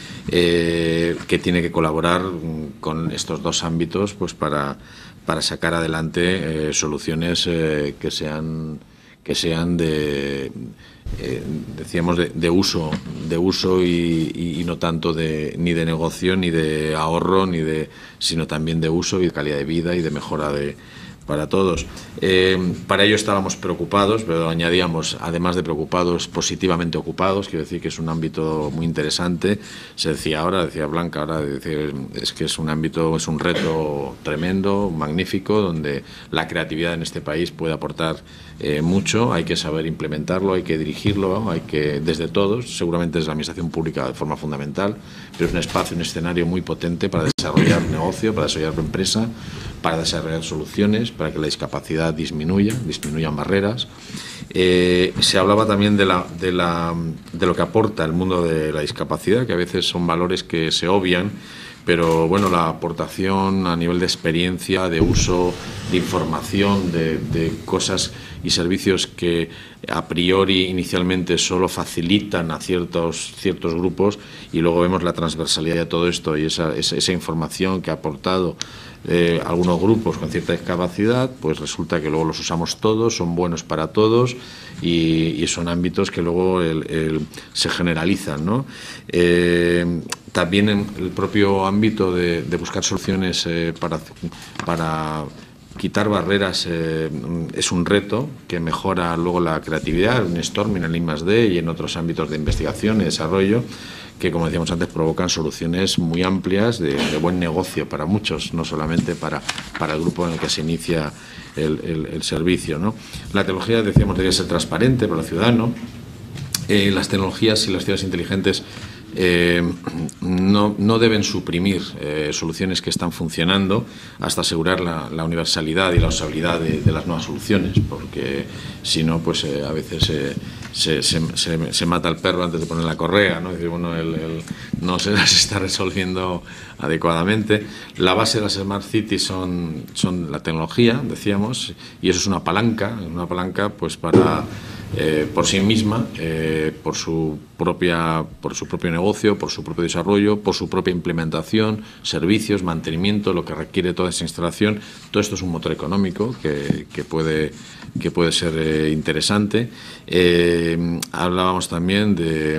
eh, que tiene que colaborar con estos dos ámbitos pues para, para sacar adelante eh, soluciones eh, que sean... que sean de, eh, decíamos, de, de uso, de uso y, y, y no tanto de, ni de negocio, ni de ahorro, ni de, sino también de uso y de calidad de vida y de mejora de, para todos. Eh, para ello estábamos preocupados, pero añadíamos, además de preocupados, positivamente ocupados, quiero decir que es un ámbito muy interesante. Se decía ahora, decía Blanca ahora, decía, es que es un ámbito, es un reto tremendo, magnífico, donde la creatividad en este país puede aportar eh, mucho. Hay que saber implementarlo, hay que dirigirlo, hay que, desde todos, seguramente desde la administración pública de forma fundamental, pero es un espacio, un escenario muy potente para desarrollar negocio, para desarrollar empresa, para desarrollar soluciones, para que la discapacidad disminuya, disminuyan barreras. Eh, se hablaba también de, la, de, la, de lo que aporta el mundo de la discapacidad, que a veces son valores que se obvian, pero bueno, la aportación a nivel de experiencia, de uso, de información, de, de cosas y servicios que a priori inicialmente solo facilitan a ciertos, ciertos grupos, y luego vemos la transversalidad de todo esto y esa, esa, esa información que ha aportado Eh, algunos grupos con cierta discapacidad, pues resulta que luego los usamos todos, son buenos para todos y, y son ámbitos que luego el, el, se generalizan, ¿no? Eh, también en el propio ámbito de, de buscar soluciones eh, para, para quitar barreras eh, es un reto que mejora luego la creatividad, en Storm, en el I más D y en otros ámbitos de investigación y desarrollo, que, como decíamos antes, provocan soluciones muy amplias de, de buen negocio para muchos, no solamente para, para el grupo en el que se inicia el, el, el servicio, ¿no? La tecnología, decíamos, debe ser transparente para el ciudadano. Eh, las tecnologías y las ciudades inteligentes eh, no, no deben suprimir eh, soluciones que están funcionando hasta asegurar la, la universalidad y la usabilidad de, de las nuevas soluciones, porque si no, pues eh, a veces eh, se, se, se, se mata al perro antes de poner la correa, ¿no? Es decir, bueno, el, el, no se las está resolviendo adecuadamente. La base de las Smart Cities son, son la tecnología, decíamos, y eso es una palanca, una palanca pues para eh, por sí misma, eh, por su propia, por su propio negocio, por su propio desarrollo, por su propia implementación, servicios, mantenimiento, lo que requiere toda esa instalación. Todo esto es un motor económico que, que puede, que puede ser eh, interesante. Eh, hablábamos también de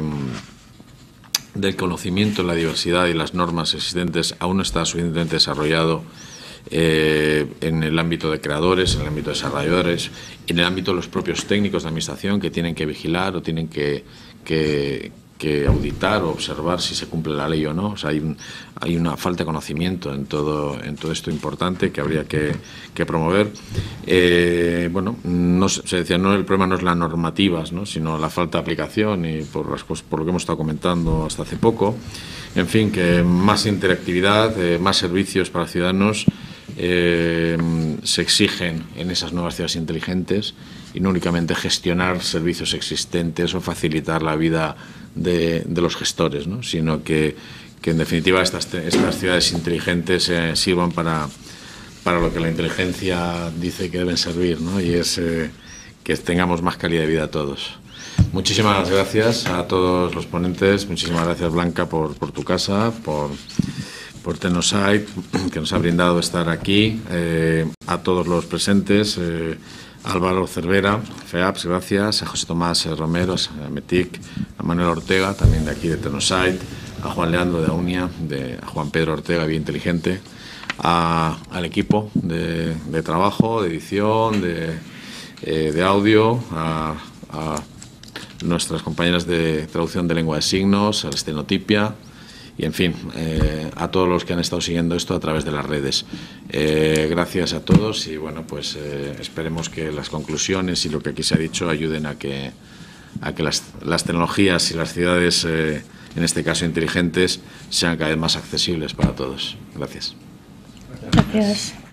del conocimiento de la diversidad y las normas existentes. Aún no está suficientemente desarrollado eh, en el ámbito de creadores, en el ámbito de desarrolladores, en el ámbito de los propios técnicos de administración que tienen que vigilar o tienen que, que, que auditar o observar si se cumple la ley o no. O sea, hay, un, hay una falta de conocimiento en todo, en todo esto importante que habría que, que promover. Eh, bueno, no, se decía, no, el problema no es las normativas, ¿no?, sino la falta de aplicación y por, las cosas, por lo que hemos estado comentando hasta hace poco. En fin, que más interactividad, eh, más servicios para los ciudadanos eh, se exigen en esas nuevas ciudades inteligentes y no únicamente gestionar servicios existentes o facilitar la vida de, de los gestores, ¿no?, sino que, que en definitiva estas, estas ciudades inteligentes eh, sirvan para, para lo que la inteligencia dice que deben servir, ¿no?, y es eh, que tengamos más calidad de vida todos. Muchísimas gracias a todos los ponentes, muchísimas gracias, Blanca, por, por tu casa, por, por Tenosite, que nos ha brindado estar aquí, eh, a todos los presentes, eh, Álvaro Cervera, FEAPS, gracias, a José Tomás Romero, a Metic, a Manuel Ortega, también de aquí de Tenosite, a Juan Leandro de Aunia, de, a Juan Pedro Ortega, bien inteligente, a, al equipo de, de trabajo, de edición, de, eh, de audio, a, a nuestras compañeras de traducción de lengua de signos, a la estenotipia y, en fin, eh, a todos los que han estado siguiendo esto a través de las redes. Eh, gracias a todos y, bueno, pues eh, esperemos que las conclusiones y lo que aquí se ha dicho ayuden a que, a que las, las tecnologías y las ciudades, eh, en este caso inteligentes, sean cada vez más accesibles para todos. Gracias. Gracias.